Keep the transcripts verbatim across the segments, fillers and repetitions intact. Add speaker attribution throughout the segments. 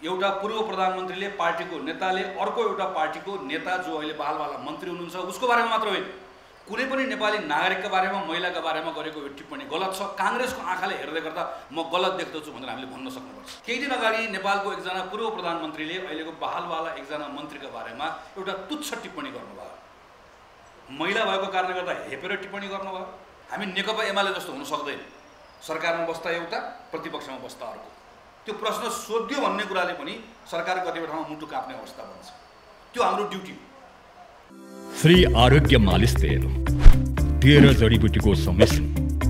Speaker 1: एउटा पूर्व प्रधानमन्त्रीले पार्टीको नेताले अर्को एउटा पार्टीको नेता जो अहिले बालवाला मन्त्री हुनुहुन्छ उसको बारेमा मात्र होइन, कुनै पनि नेपाली नागरिकका बारेमा महिलाका बारेमा गरेको यो टिप्पणी गलत छ। काङ्ग्रेसको आँखाले हेर्दै गर्दा म गलत देख्दछु भनेर हामीले भन्न सक्नुपर्छ। केही दिन अगाडि नेपालको एकजना पूर्व प्रधानमन्त्रीले अहिलेको बालवाला एकजना मन्त्रीका बारेमा एउटा तुच्छ टिप्पणी गर्नुभयो। महिला भएको कारणले गर्दा हेपेर टिप्पणी गर्नुभयो। हामी नेकपा एमाले जस्तो हुन सक्दैन, सरकारमा बस्दा एउटा प्रतिपक्षमा बस्दा अर्को। त्यो प्रश्न सोध्यो भन्ने कुराले पनि सरकार कतिपय ठाउँमा मुटु काप्ने अवस्था बन्छ। त्यो हाम्रो ड्युटी हो।
Speaker 2: श्री आरोग्य मालिस तेल तेह्र जडीबुटीको सम्मिश्रण,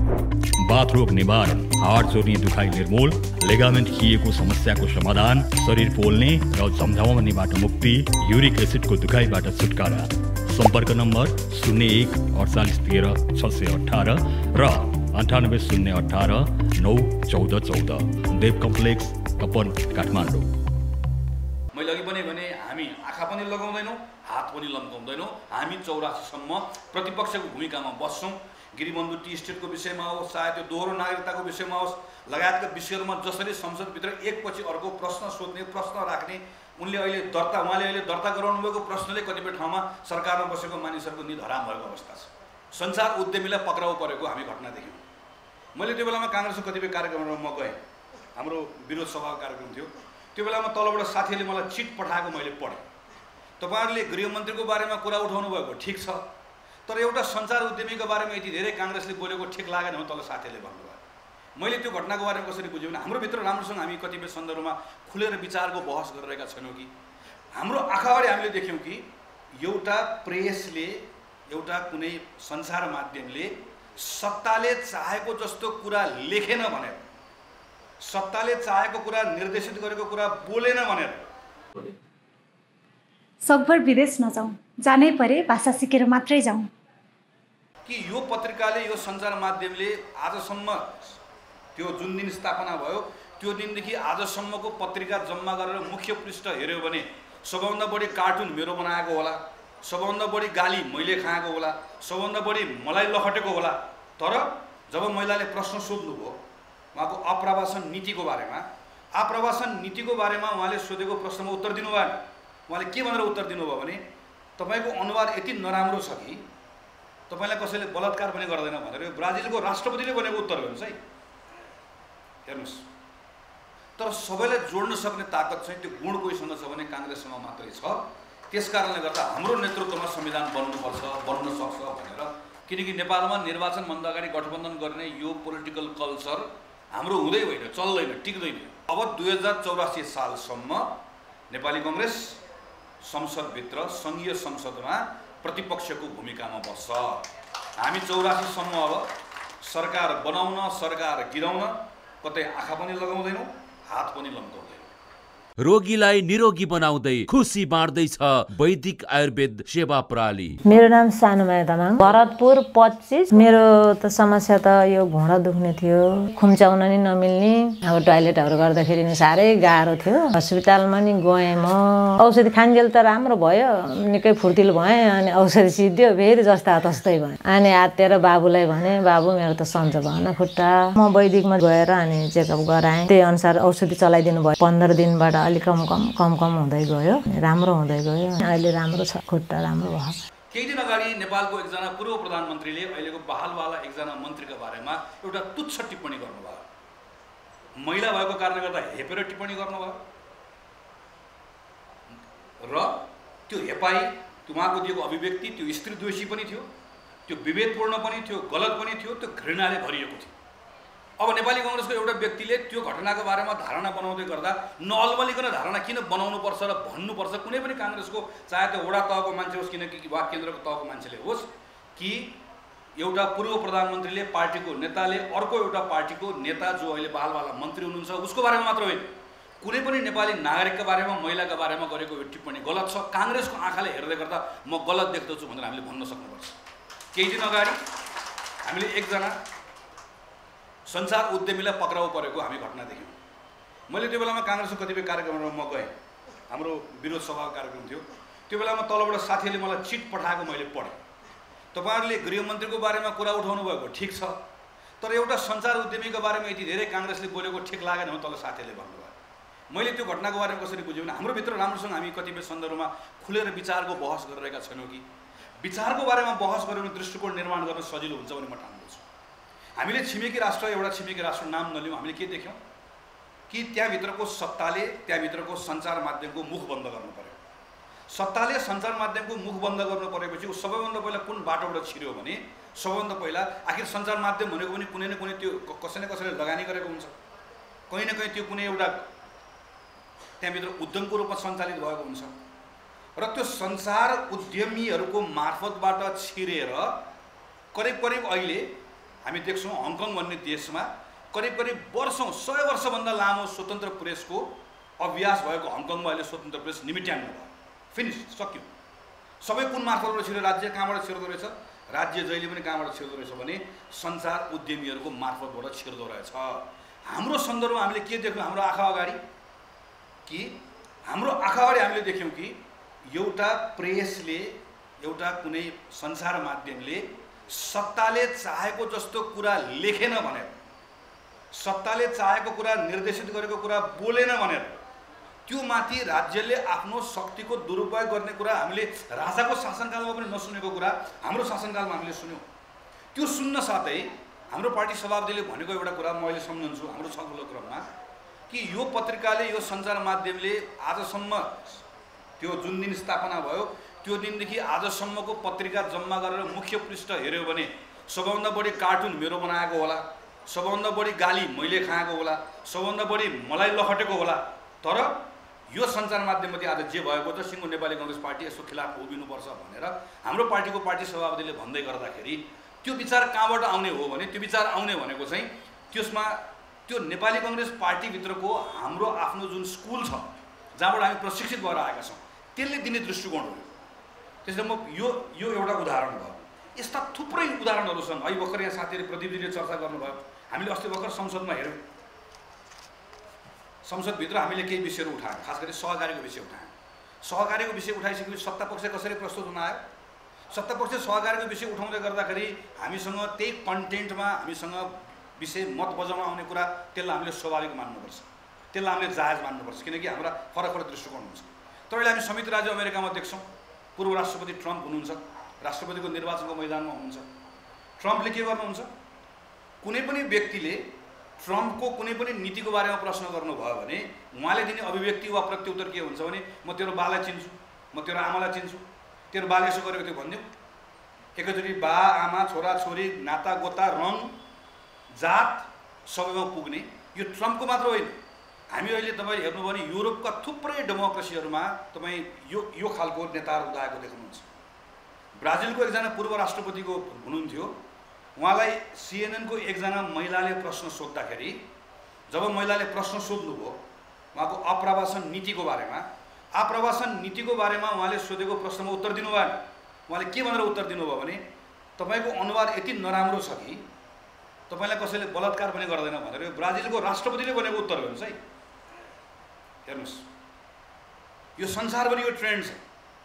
Speaker 2: बाथरोग निवारण, हाड जोर्नी दुखाइ निर्मूल, लेगामेन्ट खिएको समस्याको समाधान, शरीर पोल्ने र झमझमाउनेबाट मुक्ति, युरिक एसिडको दुखाइबाट छुटकारा। सम्पर्क नम्बर शून्य एक अडचालिस तेह्र छ सय अठारह र अन्ठानब्बे शून्य अठारह नौ चौध चौध। देव कम्प्लेक्स कपन काठमाडौँ।
Speaker 1: मैले अघि पनि भने हामी आँखा पनि लगाउँदैनौँ, हात पनि लम्काउँदैनौँ। हामी चौरासीसम्म प्रतिपक्षको भूमिकामा बस्छौँ। गिरिबन्धु टी स्टेटको विषयमा होस्, चाहे त्यो दोहोरो नागरिकताको विषयमा होस्, लगायतका विषयहरूमा जसरी संसदभित्र एकपछि अर्को प्रश्न सोध्ने, प्रश्न राख्ने, उनले अहिले दर्ता उहाँले अहिले दर्ता गराउनु भएको प्रश्नले कतिपय ठाउँमा सरकारमा बसेको मानिसहरूको निध हराम भएको अवस्था छ। संसार उद्यमीलाई पक्राउ परेको हामी घटना देख्यौँ। मैले त्यो बेलामा काङ्ग्रेसको कतिपय कार्यक्रमहरूमा म गएँ, हाम्रो विरोध सभाको कार्यक्रम थियो। त्यो बेलामा तलबाट साथीहरूले मलाई चिट पठाएको मैले पढेँ। तपाईँहरूले गृहमन्त्रीको बारेमा कुरा उठाउनु भएको ठिक छ, तर एउटा संसार उद्यमीको बारेमा यति धेरै काङ्ग्रेसले बोलेको ठिक लागेन हो तल साथीहरूले भन्नुभयो। मैले त्यो घटनाको बारेमा कसरी बुझेँ भने हाम्रो भित्र राम्रोसँग हामी कतिपय सन्दर्भमा खुलेर विचारको बहस गरिरहेका छैनौँ कि हाम्रो आँखाबाट हामीले देख्यौँ कि एउटा प्रेसले, एउटा कुनै सञ्चार माध्यमले सत्ताले चाहेको जस्तो कुरा लेखेन भनेर, सत्ताले चाहेको कुरा निर्देशित गरेको कुरा बोलेन भनेर
Speaker 3: सकभर विदेश नजाउँ, जानै परे भाषा सिकेर मात्रै जाउँ
Speaker 1: कि यो पत्रिकाले, यो सञ्चार माध्यमले आजसम्म त्यो जुन दिन स्थापना भयो त्यो दिनदेखि आजसम्मको पत्रिका जम्मा गरेर मुख्य पृष्ठ हेऱ्यो भने सबभन्दा बढी कार्टुन मेरो बनाएको होला, सबभन्दा बढी गाली मैले खाएको होला, सबभन्दा बढी मलाई लखटेको होला। तर जब महिलाले प्रश्न सोध्नुभयो उहाँको आप्रवासन नीतिको बारेमा, आप्रवासन नीतिको बारेमा उहाँले सोधेको प्रश्नमा उत्तर दिनु भएन। उहाँले के भनेर उत्तर दिनुभयो भने तपाईँको अनुहार यति नराम्रो छ कि तपाईँलाई कसैले बलात्कार पनि गर्दैन भनेर यो ब्राजिलको राष्ट्रपतिले भनेको उत्तर हेर्नुहोस् है, हेर्नुहोस्। तर सबैलाई जोड्न सक्ने ताकत चाहिँ त्यो गुण कोहीसँग छ भने काङ्ग्रेससँग मात्रै छ। त्यस कारणले गर्दा हाम्रो नेतृत्वमा संविधान बन्नुपर्छ, बन्न सक्छ भनेर, किनकि नेपालमा निर्वाचनभन्दा अगाडि गठबन्धन गर्ने यो पोलिटिकल कल्चर हाम्रो हुँदै होइन, चल्दैन, टिक्दैन। अब दुई हजार चौरासी सालसम्म नेपाली कङ्ग्रेस संसदभित्र, सङ्घीय संसदमा प्रतिपक्षको भूमिकामा बस्छ। हामी चौरासीसम्म अब सरकार बनाउन, सरकार गिराउन कतै आँखा पनि लगाउँदैनौँ, हात पनि लम्काउँदैनौँ।
Speaker 4: रोगीलाई निरोगी बनाउँदै खुसी बाँड्दैछ वैदिक आयुर्वेद सेवा प्रणाली।
Speaker 5: मेरो नाम सानुमाया तामाङ, भरतपुर पच्चिस। मेरो त समस्या त यो घुँडा दुख्ने थियो, खुम्चाउन नि नमिल्ने, अब टोयलेटहरू गर्दाखेरि नि साह्रै गाह्रो थियो। हस्पिटलमा नि गएँ म, औषधि खान्जेल त राम्रो भयो, निकै फुर्तिलो भएँ। अनि औषधि सिद्धियो, फेरि जस्ता तस्तै भएँ। अनि आत्तिएर बाबुलाई भने, बाबु मेरो त सन्चो भएन खुट्टा। म वैदिकमा गएर अनि चेकअप गराएँ, त्यही अनुसार औषधि चलाइदिनु भयो। पन्ध्र दिनबाट अलिक कम कम कम कम हुँदै गयो, राम्रो हुँदै गयो। अहिले राम्रो छ, खुट्टा राम्रो भयो।
Speaker 1: केही दिन अगाडि नेपालको एकजना पूर्व प्रधानमन्त्रीले अहिलेको बहालवाला एकजना मन्त्रीका बारेमा एउटा तुच्छ टिप्पणी गर्नुभयो। महिला भएको कारणले गर्दा हेपेर टिप्पणी गर्नुभयो र त्यो हेपाई, उहाँको दिएको अभिव्यक्ति त्यो स्त्रीद्वेषी पनि थियो, त्यो विभेदपूर्ण पनि थियो, गलत पनि थियो, त्यो घृणाले भरिएको थियो। अब नेपाली कङ्ग्रेसको एउटा व्यक्तिले त्यो घटनाको बारेमा धारणा बनाउँदै गर्दा नअल्मलिकन धारणा किन बनाउनुपर्छ र भन्नुपर्छ? कुनै पनि काङ्ग्रेसको, चाहे त्यो वडा तहको मान्छे होस् किनकि वा केन्द्रको तहको मान्छेले होस्, कि एउटा पूर्व प्रधानमन्त्रीले पार्टीको नेताले अर्को एउटा पार्टीको नेता जो अहिले बालवाला मन्त्री हुनुहुन्छ उसको बारेमा मात्र होइन, कुनै पनि नेपाली नागरिकका बारेमा, महिलाका बारेमा गरेको यो टिप्पणी गलत छ। काङ्ग्रेसको आँखाले हेर्दै गर्दा म गलत देख्दछु भनेर हामीले भन्न सक्नुपर्छ। केही दिन अगाडि हामीले एकजना संसार उद्यमीलाई पक्राउ परेको हामी घटना देख्यौँ। मैले त्यो बेलामा काङ्ग्रेसको कतिपय कार्यक्रमहरूमा म गएँ, हाम्रो विरोध सभाको कार्यक्रम थियो। त्यो बेलामा तलबाट साथीहरूले मलाई चिट पठाएको मैले पढेँ। तपाईँहरूले गृहमन्त्रीको बारेमा कुरा उठाउनु भएको ठिक छ, तर एउटा संसार उद्यमीको बारेमा यति धेरै काङ्ग्रेसले बोलेको ठिक लागेन हो तल साथीहरूले भन्नुभयो। मैले त्यो घटनाको बारेमा कसरी बुझेँ भने हाम्रो भित्र राम्रोसँग हामी कतिपय सन्दर्भमा खुलेर विचारको बहस गरिरहेका छैनौँ कि विचारको बारेमा बहस गरेर दृष्टिकोण निर्माण गर्न सजिलो हुन्छ भने म ठान्छु। हामीले छिमेकी राष्ट्र एउटा छिमेकी राष्ट्र नाम नलिउँ, हामीले के देख्यौँ कि त्यहाँभित्रको सत्ताले त्यहाँभित्रको सञ्चार माध्यमको मुख बन्द गर्नु पर्यो। सत्ताले सञ्चार माध्यमको मुख बन्द गर्नु परेपछि ऊ सबैभन्दा पहिला कुन बाटोबाट छिर्यो भने सबैभन्दा पहिला आखिर सञ्चार माध्यम भनेको पनि कुनै न कुनै त्यो कसै न कसैले लगानी गरेको हुन्छ, कहीँ न कहीँ त्यो कुनै एउटा त्यहाँभित्र उद्यमको रूपमा सञ्चालित भएको हुन्छ र त्यो संसार उद्यमीहरूको मार्फतबाट छिरेर करिब करिब अहिले हामी देख्छौँ हङकङ भन्ने देशमा करिब करिब वर्षौँ सय वर्षभन्दा लामो स्वतन्त्र प्रेसको अभ्यास भएको हङकङमा अहिले स्वतन्त्र प्रेस निमिट्याउनु भयो, फिनिस, सक्यो। सबै कुन मार्फतबाट छिर्यो? राज्य कहाँबाट छिर्दो रहेछ? राज्य जहिले पनि कहाँबाट छिर्दो रहेछ भने संसार उद्यमीहरूको मार्फतबाट छिर्दो रहेछ। हाम्रो सन्दर्भमा हामीले के देख्यौँ हाम्रो आँखा अगाडि कि हाम्रो आँखा अगाडि हामीले देख्यौँ कि एउटा प्रेसले एउटा कुनै सञ्चार माध्यमले सत्ताले चाहेको जस्तो कुरा लेखेन भनेर, सत्ताले चाहेको कुरा निर्देशित गरेको कुरा बोलेन भनेर त्यो माथि राज्यले आफ्नो शक्तिको दुरुपयोग गर्ने कुरा हामीले राजाको शासनकालमा पनि नसुनेको कुरा हाम्रो शासनकालमा हामीले सुन्यौँ। त्यो सुन्न साथै हाम्रो पार्टी सभापतिले भनेको एउटा कुरा म अहिले सम्झन्छु हाम्रो छलफलको क्रममा कि यो पत्रिकाले यो सञ्चार माध्यमले आजसम्म त्यो जुन दिन स्थापना भयो त्यो दिनदेखि आजसम्मको पत्रिका जम्मा गरेर मुख्य पृष्ठ हेऱ्यो भने सबभन्दा बढी कार्टुन मेरो बनाएको होला, सबभन्दा बढी गाली मैले खाएको होला, सबभन्दा बढी मलाई लखटेको होला। तर यो सञ्चार माध्यममध्ये आज जे भएको छ सिङ्गो नेपाली कङ्ग्रेस पार्टी यसको खिलाफ उभिनुपर्छ भनेर हाम्रो पार्टीको पार्टी सभापतिले भन्दै गर्दाखेरि त्यो विचार कहाँबाट आउने हो भने त्यो विचार आउने भनेको चाहिँ त्यसमा त्यो नेपाली कङ्ग्रेस पार्टीभित्रको हाम्रो आफ्नो जुन स्कुल छ जहाँबाट हामी प्रशिक्षित भएर आएका छौँ त्यसले दिने दृष्टिकोण हो। त्यसले म यो यो एउटा उदाहरण भयो। यस्ता थुप्रै उदाहरणहरू छन्। अहिले भर्खर यहाँ साथीहरूले प्रदीपजीले चर्चा गर्नुभयो, हामीले अस्ति भर्खर संसदमा हेऱ्यौँ, संसदभित्र हामीले केही विषयहरू उठायौँ, खास गरी सहकारीको विषय उठायौँ। सहकारीको विषय उठाइसकेपछि सत्तापक्ष कसरी प्रस्तुत हुन आयो? सत्तापक्ष सहकारीको विषय उठाउँदै गर्दाखेरि हामीसँग त्यही कन्टेन्टमा हामीसँग विषय मत बजाउन आउने कुरा त्यसलाई हामीले स्वाभाविक मान्नुपर्छ, त्यसलाई हामीले जायज मान्नुपर्छ, किनकि हाम्रा फरक फरक दृष्टिकोण हुन्छ। तर अहिले हामी संयुक्त राज्य अमेरिकामा देख्छौँ पूर्व राष्ट्रपति ट्रम्प हुनुहुन्छ, राष्ट्रपतिको निर्वाचनको मैदानमा हुनुहुन्छ। ट्रम्पले के गर्नुहुन्छ? कुनै पनि व्यक्तिले ट्रम्पको कुनै पनि नीतिको बारेमा प्रश्न गर्नुभयो भने उहाँले दिने अभिव्यक्ति वा प्रत्युत्तर के हुन्छ भने म तेरो बालाई चिन्छु, म तेरो आमालाई चिन्छु, तेरो बाले यसो गरेको थियो भनिदिउँ। एकैचोटि बा आमा छोरा छोरी नाता गोता रङ जात सबैमा पुग्ने यो ट्रम्पको मात्र होइन। हामी अहिले तपाईँ हेर्नुभयो भने युरोपका थुप्रै डेमोक्रेसीहरूमा तपाईँ यो यो खालको नेताहरू उदाएको देख्नुहुन्छ। ब्राजिलको एकजना पूर्व राष्ट्रपतिको हुनुहुन्थ्यो, उहाँलाई सिएनएनको एकजना महिलाले प्रश्न सोद्धाखेरि जब महिलाले प्रश्न सोध्नुभयो उहाँको आप्रवासन नीतिको बारेमा, आप्रवासन नीतिको बारेमा उहाँले सोधेको प्रश्नमा उत्तर दिनु भएन। उहाँले के भनेर उत्तर दिनुभयो भने तपाईँको अनुहार यति नराम्रो छ कि तपाईँलाई कसैले बलात्कार पनि गर्दैन भनेर यो ब्राजिलको राष्ट्रपतिले भनेको उत्तर हेर्नुहोस् है। हेर्नुहोस् यो संसारभरि यो ट्रेन्ड छ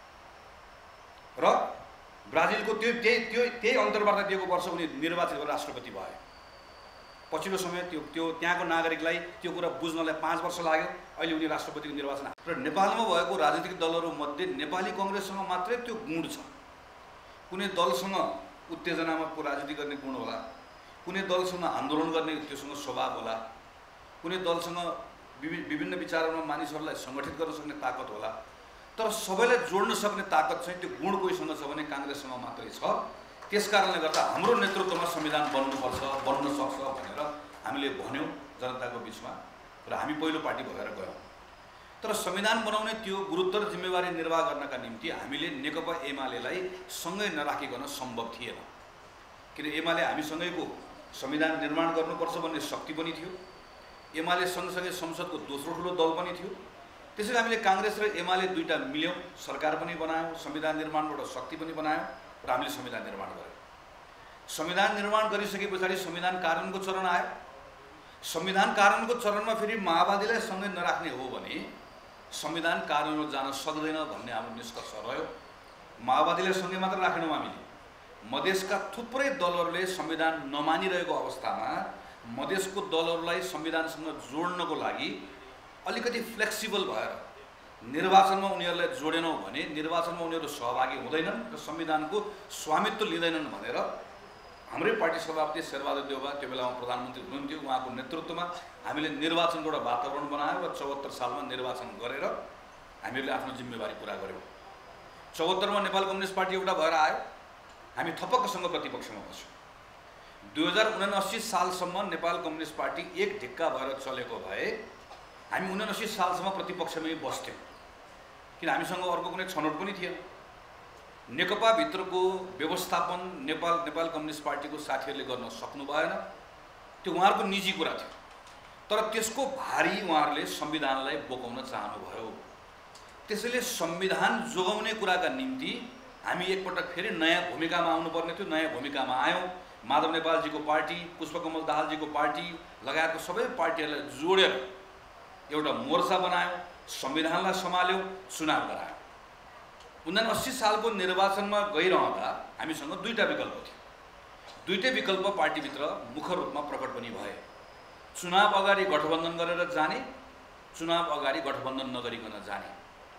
Speaker 1: र ब्राजिलको त्यो त्यही त्यो त्यही अन्तर्वार्ता दिएको वर्ष उनी निर्वाचित भएर राष्ट्रपति भए। पछिल्लो समय त्यो त्यो त्यहाँको नागरिकलाई त्यो कुरा बुझ्नलाई पाँच वर्ष लाग्यो, अहिले उनी राष्ट्रपतिको निर्वाचन। र नेपालमा भएको राजनीतिक दलहरूमध्ये नेपाली कङ्ग्रेससँग मात्रै त्यो गुण छ। कुनै दलसँग उत्तेजनामा राजनीति गर्ने गुण होला, कुनै दलसँग आन्दोलन गर्ने त्योसँग स्वभाव होला, कुनै दलसँग विभिन्न विभिन्न विचारहरूमा मानिसहरूलाई सङ्गठित गर्न सक्ने ताकत होला। तर सबैलाई जोड्न सक्ने ताकत चाहिँ त्यो गुण कोहीसँग छ भने काङ्ग्रेससँग मात्रै छ। त्यस कारणले गर्दा हाम्रो नेतृत्वमा संविधान बन्नुपर्छ, बन्न सक्छ भनेर हामीले भन्यौँ जनताको बिचमा र हामी पहिलो पार्टी भएर गयौँ। तर संविधान बनाउने त्यो गुरुतर जिम्मेवारी निर्वाह गर्नका निम्ति हामीले नेकपा एमालेलाई सँगै नराखिकन सम्भव थिएन, किन एमाले हामीसँगैको संविधान निर्माण गर्नुपर्छ भन्ने शक्ति पनि थियो। एमाले सँगसँगै संसदको दोस्रो ठुलो दल पनि थियो। त्यसैले हामीले काङ्ग्रेस र एमाले दुईवटा मिल्यौँ, सरकार पनि बनायौँ, संविधान निर्माणबाट शक्ति पनि बनायौँ र हामीले संविधान निर्माण गऱ्यौँ। संविधान निर्माण गरिसके पछाडि संविधान कार्यान्वयनको चरण आयो। संविधान कार्यान्वयनको चरणमा फेरि माओवादीलाई सँगै नराख्ने हो भने संविधान कार्यान्वयन जान सक्दैन भन्ने हाम्रो निष्कर्ष रह्यो। माओवादीलाई सँगै मात्र राखेनौँ हामीले, मधेसका थुप्रै दलहरूले संविधान नमानिरहेको अवस्थामा मधेसको दलहरूलाई संविधानसँग जोड्नको लागि अलिकति फ्लेक्सिबल भएर निर्वाचनमा उनीहरूलाई जोडेनौँ भने निर्वाचनमा उनीहरू सहभागी हुँदैनन् र संविधानको स्वामित्व लिँदैनन् भनेर हाम्रै पार्टी सभापति शेरबहादुर देउवा त्यो बेलामा प्रधानमन्त्री हुनुहुन्थ्यो, उहाँको नेतृत्वमा हामीले निर्वाचनको एउटा वातावरण बनायो र चौहत्तर सालमा निर्वाचन गरेर हामीहरूले आफ्नो जिम्मेवारी पुरा गऱ्यौँ। चौहत्तरमा नेपाल कम्युनिस्ट पार्टी एउटा भएर आयो, हामी थपक्कसँग प्रतिपक्षमा बस्यौँ। दुई हजार उनासी सालसम्म नेपाल कम्युनिस्ट पार्टी एक ढिक्का भएर चलेको भए हामी उनासी सालसम्म प्रतिपक्षमै बस्थ्यौँ, किन हामीसँग अर्को कुनै छनौट पनि थिएन। नेकपा भित्रको व्यवस्थापन नेपाल नेपाल कम्युनिस्ट पार्टीको साथीहरूले गर्न सक्नु भएन, त्यो उहाँहरूको निजी कुरा थियो। तर त्यसको भारी उहाँहरूले संविधानलाई बोकाउन चाहनुभयो। त्यसैले संविधान जोगाउने कुराका निम्ति हामी एकपटक फेरि नयाँ भूमिकामा आउनुपर्ने थियो। नयाँ भूमिकामा आयौँ। माधव नेपालजीको पार्टी, पुष्पकमल दाहालजीको पार्टी लगायतको सबै पार्टीहरूलाई जोडेर एउटा मोर्चा बनायौँ, संविधानलाई सम्हाल्यौँ, चुनाव गरायौँ। उनासी सालको निर्वाचनमा गइरहँदा हामीसँग दुईवटा विकल्प थियो। दुईटै विकल्प पार्टीभित्र मुख्य रूपमा प्रकट पनि भए। चुनाव अगाडि गठबन्धन गरेर जाने, चुनाव अगाडि गठबन्धन नगरिकन जाने।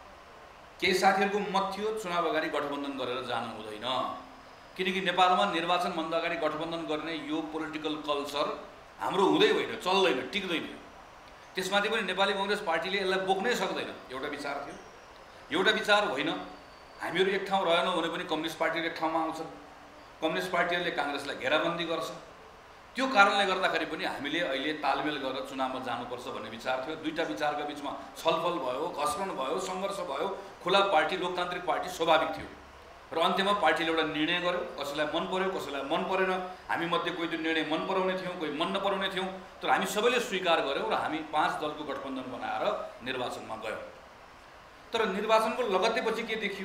Speaker 1: केही साथीहरूको मत थियो चुनाव अगाडि गठबन्धन गरेर जानु हुँदैन, किनकि नेपालमा निर्वाचनभन्दा अगाडि गठबन्धन गर्ने यो पोलिटिकल कल्चर हाम्रो हुँदै होइन, चल्दैन, टिक्दैन। त्यसमाथि पनि नेपाली कांग्रेस पार्टीले यसलाई बोक्नै सक्दैन, एउटा विचार थियो। एउटा विचार होइन, हामीहरू एक ठाउँ रहेनौँ भने पनि कम्युनिस्ट पार्टीहरू एक ठाउँमा आउँछन्, कम्युनिस्ट पार्टीहरूले काङ्ग्रेसलाई घेराबन्दी गर्छ। त्यो कारणले गर्दाखेरि पनि हामीले अहिले तालमेल गरेर चुनावमा जानुपर्छ भन्ने विचार थियो। दुईवटा विचारका बिचमा छलफल भयो, घर्षण भयो, सङ्घर्ष भयो। खुला पार्टी, लोकतान्त्रिक पार्टी स्वाभाविक थियो र अन्त्यमा पार्टीले एउटा निर्णय गर्यो। कसैलाई मन पर्यो, कसैलाई मन परेन। हामी मध्ये कोही त्यो निर्णय मन पराउने थियौँ, कोही मन नपराउने थियौँ, तर हामी सबैले स्वीकार गऱ्यौँ र हामी पाँच दलको गठबन्धन बनाएर निर्वाचनमा गयौँ। तर निर्वाचनको लगत्तैपछि के देखियो?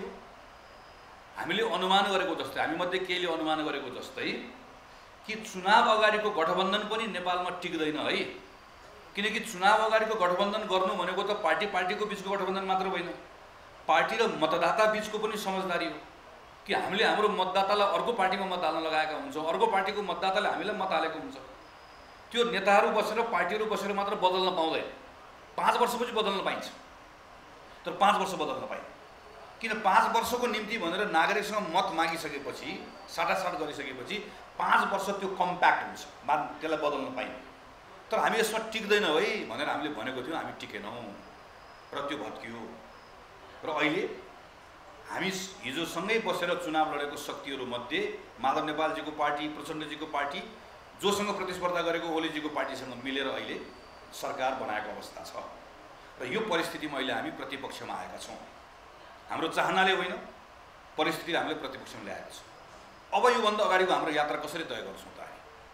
Speaker 1: हामीले अनुमान गरेको जस्तै, हामी मध्ये केहीले अनुमान गरेको जस्तै कि चुनाव अगाडिको गठबन्धन पनि नेपालमा टिक्दैन है। किनकि चुनाव अगाडिको गठबन्धन गर्नु भनेको त पार्टी पार्टीको बिचको गठबन्धन मात्र होइन, पार्टी र मतदाता बिचको पनि समझदारी हो कि हामीले हाम्रो मतदातालाई अर्को पार्टीमा मत हाल्न लगाएका हुन्छौँ, अर्को पार्टीको मतदाताले हामीलाई मत हालेको हुन्छ। त्यो नेताहरू बसेर, पार्टीहरू बसेर मात्र बदल्न पाउँदैन। पाँच वर्षपछि बदल्न पाइन्छ, तर पाँच वर्ष बदल्न पाइन्छ। किन? पाँच वर्षको निम्ति भनेर नागरिकसँग मत मागिसकेपछि, साटासाट गरिसकेपछि पाँच वर्ष त्यो कम्प्याक्ट हुन्छ, त्यसलाई बदल्न पाइन्छ। तर हामी यसमा टिक्दैनौँ है भनेर हामीले भनेको थियौँ, हामी टिकेनौँ र त्यो भत्कियो। र अहिले हामी हिजो सँगै बसेर चुनाव लडेको शक्तिहरूमध्ये माधव नेपालजीको पार्टी, प्रचण्डजीको पार्टी, जोसँग प्रतिस्पर्धा गरेको ओलीजीको पार्टीसँग मिलेर अहिले सरकार बनाएको अवस्था छ। र यो परिस्थितिमा अहिले हामी प्रतिपक्षमा आएका छौँ। हाम्रो चाहनाले होइन, परिस्थितिले हामीले प्रतिपक्षमा ल्याएका छौँ। अब योभन्दा अगाडिको हाम्रो यात्रा कसरी तय गर्छौँ त?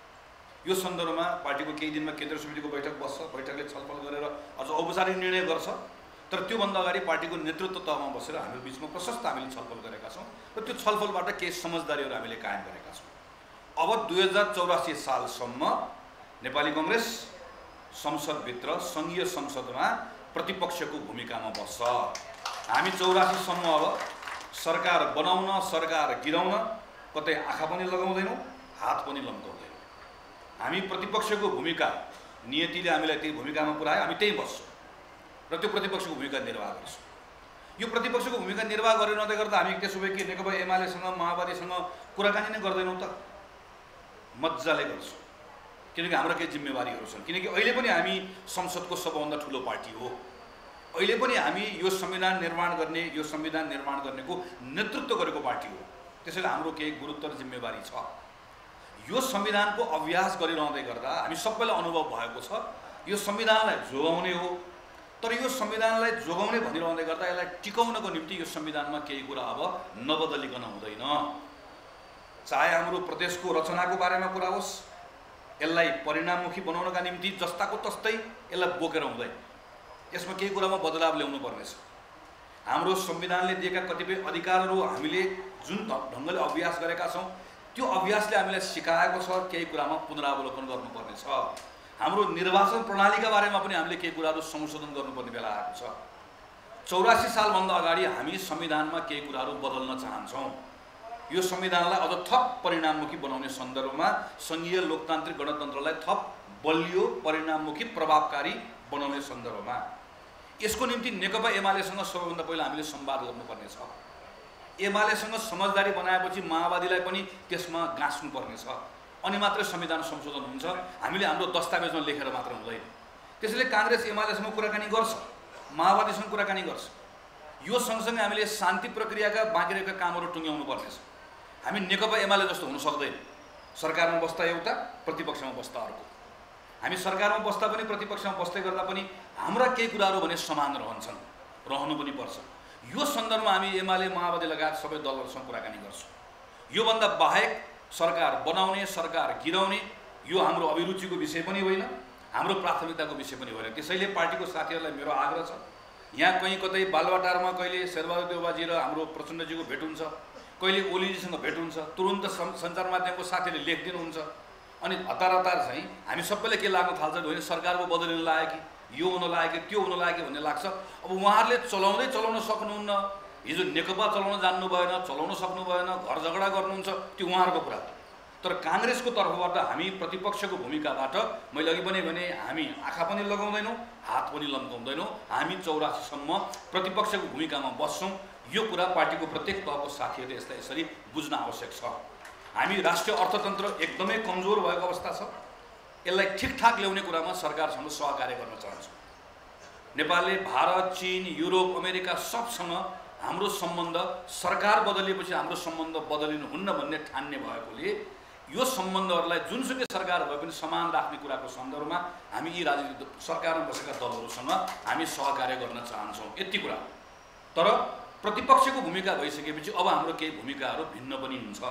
Speaker 1: यो सन्दर्भमा पार्टीको केही दिनमा केन्द्र समितिको बैठक बस्छ, बैठकले छलफल गरेर अझ औपचारिक निर्णय गर्छ। तर त्योभन्दा अगाडि पार्टीको नेतृत्व तहमा बसेर हाम्रो बिचमा प्रशस्त हामीले छलफल गरेका छौँ र त्यो छलफलबाट केही समझदारीहरू हामीले कायम गरेका छौँ। अब दुई हजार चौरासी सालसम्म नेपाली कांग्रेस संसदभित्र, सङ्घीय संसदमा प्रतिपक्षको भूमिकामा बस्छ। हामी चौरासीसम्म अब सरकार बनाउन, सरकार गिराउन कतै आँखा पनि लगाउँदैनौँ, हात पनि लम्काउँदैनौँ। हामी प्रतिपक्षको भूमिका, नियतिले हामीलाई त्यही भूमिकामा पुर्यायो, हामी त्यही बस्छौँ र त्यो प्रतिपक्षको भूमिका निर्वाह गर्छौँ। यो प्रतिपक्षको भूमिका निर्वाह गरिरहँदै गर्दा हामी त्यसो भए के नेकपा एमालेसँग, माओवादीसँग कुराकानी नै गर्दैनौँ त? मजाले गर्छौँ, किनकि हाम्रो केही जिम्मेवारीहरू छन्। किनकि अहिले पनि हामी संसदको सबभन्दा ठुलो पार्टी हो। अहिले पनि हामी यो संविधान निर्माण गर्ने, यो संविधान निर्माण गर्नेको नेतृत्व गरेको पार्टी हो। त्यसैले हाम्रो केही गुरुतर जिम्मेवारी छ। यो संविधानको अभ्यास गरिरहँदै गर्दा हामी सबैलाई अनुभव भएको छ, यो संविधानलाई जोगाउने हो। तर यो संविधानलाई जोगाउने भनिरहँदै गर्दा यसलाई टिकाउनको निम्ति यो संविधानमा केही कुरा अब नबदलिकन हुँदैन। चाहे हाम्रो प्रदेशको रचनाको बारेमा कुरा होस्, यसलाई परिणाममुखी बनाउनका निम्ति जस्ताको तस्तै यसलाई बोकेर हुँदैन। यसमा केही कुरामा बदलाव ल्याउनु पर्नेछ। हाम्रो संविधानले दिएका कतिपय अधिकारहरू हामीले जुन ढङ्गले अभ्यास गरेका छौँ, त्यो अभ्यासले हामीलाई सिकाएको छ, केही कुरामा पुनरावलोकन गर्नुपर्नेछ। हाम्रो निर्वाचन प्रणालीका बारेमा पनि हामीले केही कुराहरू संशोधन गर्नुपर्ने बेला आएको छ। चौरासी सालभन्दा अगाडि हामी संविधानमा केही कुराहरू बदल्न चाहन्छौँ। यो संविधानलाई अझ थप परिणाममुखी बनाउने सन्दर्भमा, सङ्घीय लोकतान्त्रिक गणतन्त्रलाई थप बलियो, परिणाममुखी, प्रभावकारी बनाउने सन्दर्भमा यसको निम्ति नेकपा एमालेसँग सबैभन्दा पहिला हामीले संवाद गर्नुपर्नेछ। एमालेसँग समझदारी बनाएपछि माओवादीलाई पनि त्यसमा गाँच्नुपर्नेछ, अनि मात्रै संविधान संशोधन हुन्छ। हामीले हाम्रो दस्तावेजमा लेखेर मात्र हुँदैन। त्यसैले काङ्ग्रेस एमालेसँग कुराकानी गर्छ, माओवादीसँग कुराकानी गर्छ। यो सँगसँगै हामीले शान्ति प्रक्रियाका बाँकी रहेका कामहरू टुङ्ग्याउनु पर्नेछ। हामी नेकपा एमाले जस्तो हुन सक्दैन, सरकारमा बस्दा एउटा प्रतिपक्षमा बस्दा अर्को। हामी सरकारमा बस्दा पनि प्रतिपक्षमा बस्दै गर्दा पनि हाम्रा केही कुराहरू भने समान रहन्छन्, रहनु पनि पर्छ। यो सन्दर्भमा हामी एमाले माओवादी लगायत सबै दलहरूसँग कुराकानी गर्छौँ। योभन्दा बाहेक सरकार बनाउने सरकार गिराउने यो हाम्रो अभिरुचिको विषय पनि होइन, हाम्रो प्राथमिकताको विषय पनि होइन। त्यसैले पार्टीको साथीहरूलाई मेरो आग्रह छ, यहाँ कहीँ कतै बालुवाटारमा कहिले शेरबहादुर देउवाजी र हाम्रो प्रचण्डजीको भेट हुन्छ, कहिले ओलीजीसँग भेट हुन्छ, तुरुन्त सञ्चार माध्यमको साथीहरूले लेखिदिनुहुन्छ। अनि हतार हतार चाहिँ हामी सबैले के लाग्न थाल्छ भने सरकारको बदलिन लाग्यो कि यो हुन लाग्यो कि त्यो हुन लाग्यो भन्ने लाग्छ। अब उहाँहरूले चलाउँदै चलाउन सक्नुहुन्न, हिजो नेकपा चलाउन जान्नु भएन, चलाउन सक्नु भएन, घर झगडा गर्नुहुन्छ, त्यो उहाँहरूको कुरा। तर काङ्ग्रेसको तर्फबाट हामी प्रतिपक्षको भूमिकाबाट मैले अघि पनि भने हामी आँखा पनि लगाउँदैनौँ, हात पनि लम्काउँदैनौँ। हामी चौरासीसम्म प्रतिपक्षको भूमिकामा बस्छौँ। यो कुरा पार्टीको प्रत्येक तहको साथीहरूले यसलाई यसरी बुझ्न आवश्यक छ। हामी राष्ट्रिय अर्थतन्त्र एकदमै कमजोर भएको अवस्था छ, यसलाई ठिकठाक ल्याउने कुरामा सरकारसँग सहकार्य गर्न चाहन्छौँ। नेपालले भारत, चीन, युरोप, अमेरिका सबसँग हाम्रो सम्बन्ध सरकार बदलिएपछि हाम्रो सम्बन्ध बदलिनुहुन्न भन्ने ठान्ने भएकोले यो सम्बन्धहरूलाई जुनसुकै सरकार भए पनि समान राख्ने कुराको सन्दर्भमा हामी यी राजनीतिक सरकारमा बसेका दलहरूसँग हामी सहकार्य गर्न चाहन्छौँ, यति कुरा। तर प्रतिपक्षको भूमिका भइसकेपछि अब हाम्रो केही भूमिकाहरू भिन्न पनि हुन्छ।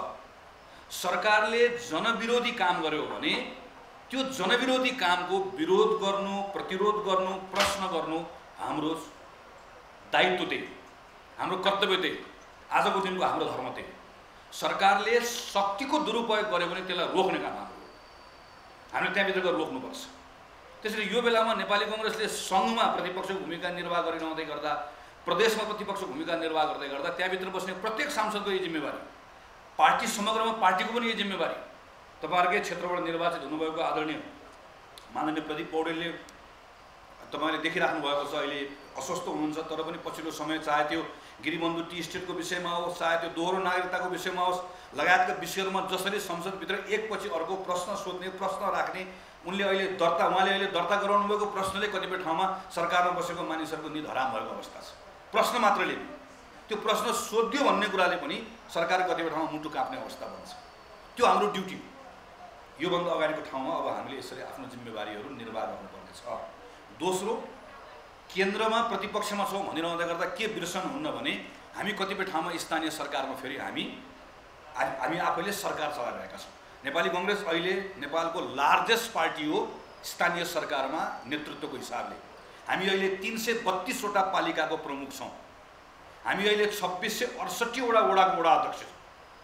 Speaker 1: सरकारले जनविरोधी काम गर्यो भने त्यो जनविरोधी कामको विरोध गर्नु, प्रतिरोध गर्नु, प्रश्न गर्नु हाम्रो दायित्व त्यही, हाम्रो कर्तव्य त्यही, आजको दिनको हाम्रो धर्म त्यही। सरकारले शक्तिको दुरुपयोग गर्यो भने त्यसलाई रोक्ने काम हाम्रो, हामीले त्यहाँभित्र गएर रोक्नुपर्छ। त्यसैले यो बेलामा नेपाली कङ्ग्रेसले सङ्घमा प्रतिपक्षको भूमिका निर्वाह गरिरहँदै गर्दा, प्रदेशमा प्रतिपक्षको भूमिका निर्वाह गर्दै गर्दा त्यहाँभित्र बस्ने प्रत्येक सांसदको यो जिम्मेवारी, पार्टी समग्रमा पार्टीको पनि यो जिम्मेवारी। तपाईँहरूकै क्षेत्रबाट निर्वाचित हुनुभएको आदरणीय माननीय प्रदीप पौडेलले तपाईँले देखिराख्नु भएको छ, अहिले अस्वस्थ हुनुहुन्छ, तर पनि पछिल्लो समय चाहे त्यो गिरिबन्धु टी स्टेटको विषयमा होस्, चाहे त्यो दोहोरो नागरिकताको विषयमा होस्, लगायतका विषयहरूमा जसरी संसदभित्र एकपछि अर्को प्रश्न सोध्ने, प्रश्न राख्ने, उनले अहिले दर्ता उहाँले अहिले दर्ता गराउनु भएको प्रश्नले कतिपय ठाउँमा सरकारमा बसेको मानिसहरूको निध हराम भएको अवस्था छ। प्रश्न मात्रले त्यो प्रश्न सोध्यो भन्ने कुराले पनि सरकार कतिपय ठाउँमा मुटु काप्ने अवस्था बन्छ। त्यो हाम्रो ड्युटी हो। योभन्दा अगाडिको ठाउँमा अब हामीले यसरी आफ्नो जिम्मेवारीहरू निर्वाह गर्नुपर्नेछ। दोस्रो, केन्द्रमा प्रतिपक्षमा छौँ भनिरहँदै गर्दा के बिर्सन हुन्न भने हामी कतिपय ठाउँमा स्थानीय सरकारमा फेरि हामी हामी आफैले सरकार चलाइरहेका छौँ। नेपाली कङ्ग्रेस अहिले नेपालको लार्जेस्ट पार्टी हो स्थानीय सरकारमा नेतृत्वको हिसाबले। हामी अहिले तिन सय बत्तिसवटा पालिकाको प्रमुख छौँ। हामी अहिले छब्बिस सय अडसट्ठीवटा वडाको वडा अध्यक्ष छौँ।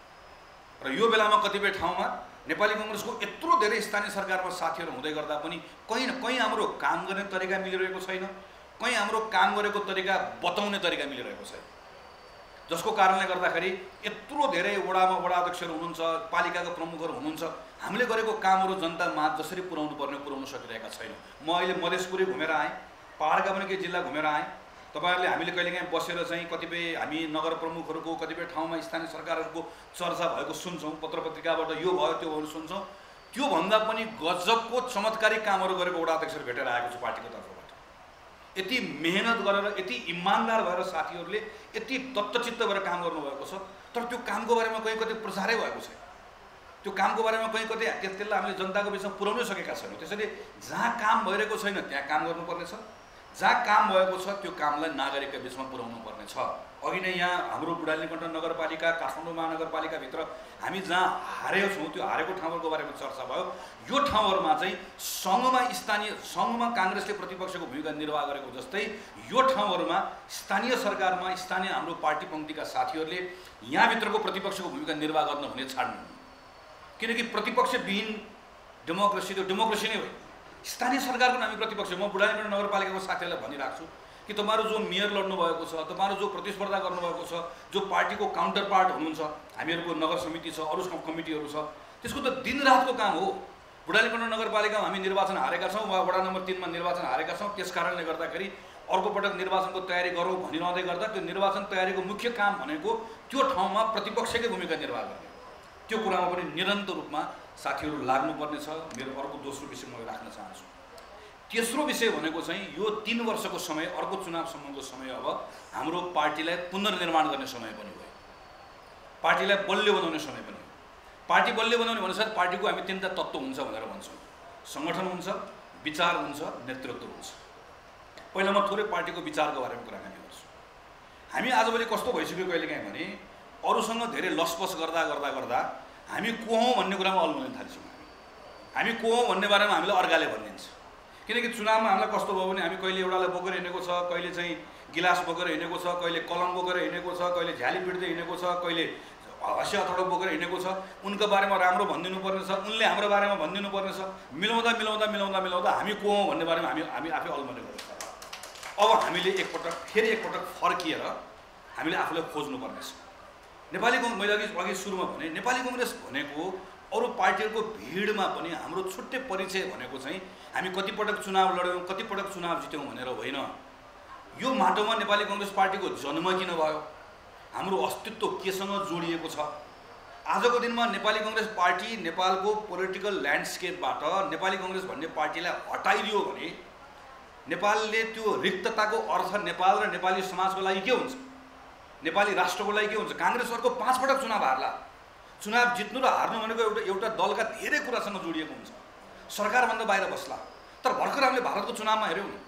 Speaker 1: र यो बेलामा कतिपय ठाउँमा नेपाली कङ्ग्रेसको यत्रो धेरै स्थानीय सरकारमा साथीहरू हुँदै गर्दा पनि कहीँ न कहीँ हाम्रो काम गर्ने तरिका मिलिरहेको छैन, कहीँ हाम्रो काम गरेको तरिका बताउने तरिका मिलिरहेको छैन, जसको कारणले गर्दाखेरि यत्रो धेरै वडामा वडा अध्यक्षहरू हुनुहुन्छ, पालिकाका प्रमुखहरू हुनुहुन्छ, हामीले गरेको कामहरू जनता माझ जसरी पुर्याउनु पर्ने पुर्याउन सकिरहेका छैनौँ। म अहिले मधेसपुरै घुमेर आएँ, पहाडका पनि केही जिल्ला घुमेर आएँ। तपाईँहरूले हामीले कहिलेकाहीँ बसेर चाहिँ कतिपय हामी नगर प्रमुखहरूको कतिपय ठाउँमा स्थानीय सरकारहरूको चर्चा भएको सुन्छौँ, पत्र पत्रिकाबाट यो भयो त्यो भयो सुन्छौँ। त्योभन्दा पनि गजबको चमत्कारी कामहरू गरेको वडा अध्यक्षहरू भेटेर आएको छु पार्टीको तर्फबाट। यति मेहनत गरेर, यति इमान्दार भएर साथीहरूले यति तत्त्वचित्त भएर काम गर्नुभएको छ, तर त्यो कामको बारेमा कहीँ कतै प्रचारै भएको छैन। त्यो कामको बारेमा कहीँ कतै त्यसलाई हामीले जनताको बिचमा पुर्याउनै सकेका छैनौँ। त्यसैले जहाँ काम भइरहेको छैन त्यहाँ काम गर्नुपर्नेछ, जहाँ काम भएको छ त्यो कामलाई नागरिकका बिचमा पुर्याउनु पर्ने छ। अघि नै यहाँ हाम्रो बुढानीकण्ठ नगरपालिका, काठमाडौँ महानगरपालिकाभित्र हामी जहाँ हारेको छौँ त्यो हारेको ठाउँहरूको बारेमा चर्चा भयो। यो ठाउँहरूमा चाहिँ सङ्घमा स्थानीय सङ्घमा काङ्ग्रेसले प्रतिपक्षको भूमिका निर्वाह गरेको जस्तै यो ठाउँहरूमा स्थानीय सरकारमा स्थानीय हाम्रो पार्टी पङ्क्तिका साथीहरूले यहाँभित्रको प्रतिपक्षको भूमिका निर्वाह गर्न हुने छाड्नु, किनकि प्रतिपक्षविहीन डेमोक्रेसी त्यो डेमोक्रेसी नै हो। स्थानीय सरकारको हामी प्रतिपक्ष, म बुढानीकण्ठ नगरपालिकाको साथीहरूलाई भनिराख्छु कि तपाईँहरू जो मेयर लड्नु भएको छ, तपाईँहरू जो प्रतिस्पर्धा गर्नुभएको छ, जो पार्टीको काउन्टर पार्ट हुनुहुन्छ, हामीहरूको नगर समिति छ, अरू कमिटीहरू छ, त्यसको त दिनरातको काम हो। बुढानीकण्ठ नगरपालिकामा हामी निर्वाचन हारेका छौँ वा वडा नम्बर तिनमा निर्वाचन हारेका छौँ, त्यस कारणले गर्दाखेरि अर्को पटक निर्वाचनको तयारी गरौँ भनिरहँदै गर्दा त्यो निर्वाचन तयारीको मुख्य काम भनेको त्यो ठाउँमा प्रतिपक्षकै भूमिका निर्वाह गर्ने, त्यो कुरामा पनि निरन्तर रूपमा साथीहरू लाग्नुपर्ने छ। मेरो अर्को दोस्रो विषय म राख्न चाहन्छु। तेस्रो विषय भनेको चाहिँ यो तीन वर्षको समय, अर्को चुनावसम्मको समय अब हाम्रो पार्टीलाई पुनर्निर्माण गर्ने समय पनि हो, पार्टीलाई बलियो बनाउने समय पनि हो। पार्टी बलियो बनाउने भनेसाथ पार्टीको हामी तिनवटा तत्त्व हुन्छ भनेर भन्छौँ। सङ्गठन हुन्छ, विचार हुन्छ, नेतृत्व हुन्छ। पहिला म थोरै पार्टीको विचारको बारेमा कुराकानी गर्छु। हामी आजभोलि कस्तो भइसक्यो कहिलेकाहीँ भने अरूसँग धेरै लसपस गर्दा गर्दा गर्दा हामी को हौँ भन्ने कुरामा अल्मलिन थालिन्छौँ। हामी को हौँ भन्ने बारेमा हामीलाई अर्काले भनिदिन्छ। किनकि चुनावमा हामीलाई कस्तो भयो भने हामी कहिले एउटालाई बोकेर हिँडेको छ, कहिले चाहिँ गिलास बोकेर हिँडेको छ, कहिले कलम बोकेर हिँडेको छ, कहिले झ्याली पिट्दै हिँडेको छ, कहिले हँस्य हथौडा बोकेर हिँडेको छ। उनको बारेमा राम्रो भनिदिनु पर्ने छ, उनले हाम्रो बारेमा भनिदिनु पर्ने छ। मिलाउँदा मिलाउँदा मिलाउँदा मिलाउँदा हामी को हौँ भन्ने बारेमा हामी हामी आफै अल्मलिएको छ। अब हामीले एकपटक फेरि एकपटक फर्किएर हामीले आफूलाई खोज्नुपर्ने छ। नेपाली कङ्ग्रेस, मैले अघि अघि सुरुमा भने नेपाली कङ्ग्रेस भनेको अरू पार्टीहरूको भिडमा पनि हाम्रो छुट्टै परिचय भनेको चाहिँ हामी कतिपटक चुनाव लड्यौँ, कतिपटक चुनाव जित्यौँ भनेर होइन। यो माटोमा नेपाली कङ्ग्रेस पार्टीको जन्म किन भयो, हाम्रो अस्तित्व केसँग जोडिएको छ। आजको दिनमा नेपाली कङ्ग्रेस पार्टी नेपालको पोलिटिकल ल्यान्डस्केपबाट नेपाली कङ्ग्रेस भन्ने पार्टीलाई हटाइदियो भने नेपालले त्यो रिक्तताको अर्थ नेपाल र नेपाली समाजको लागि के हुन्छ, नेपाली राष्ट्रको लागि के हुन्छ। काङ्ग्रेस अर्को पाँच पटक चुनाव हार्ला। चुनाव जित्नु र हार्नु भनेको एउटा एउटा दलका धेरै कुरासँग जोडिएको हुन्छ। सरकारभन्दा बाहिर बस्ला। तर भर्खर हामीले भारतको चुनावमा हेऱ्यौँ नि,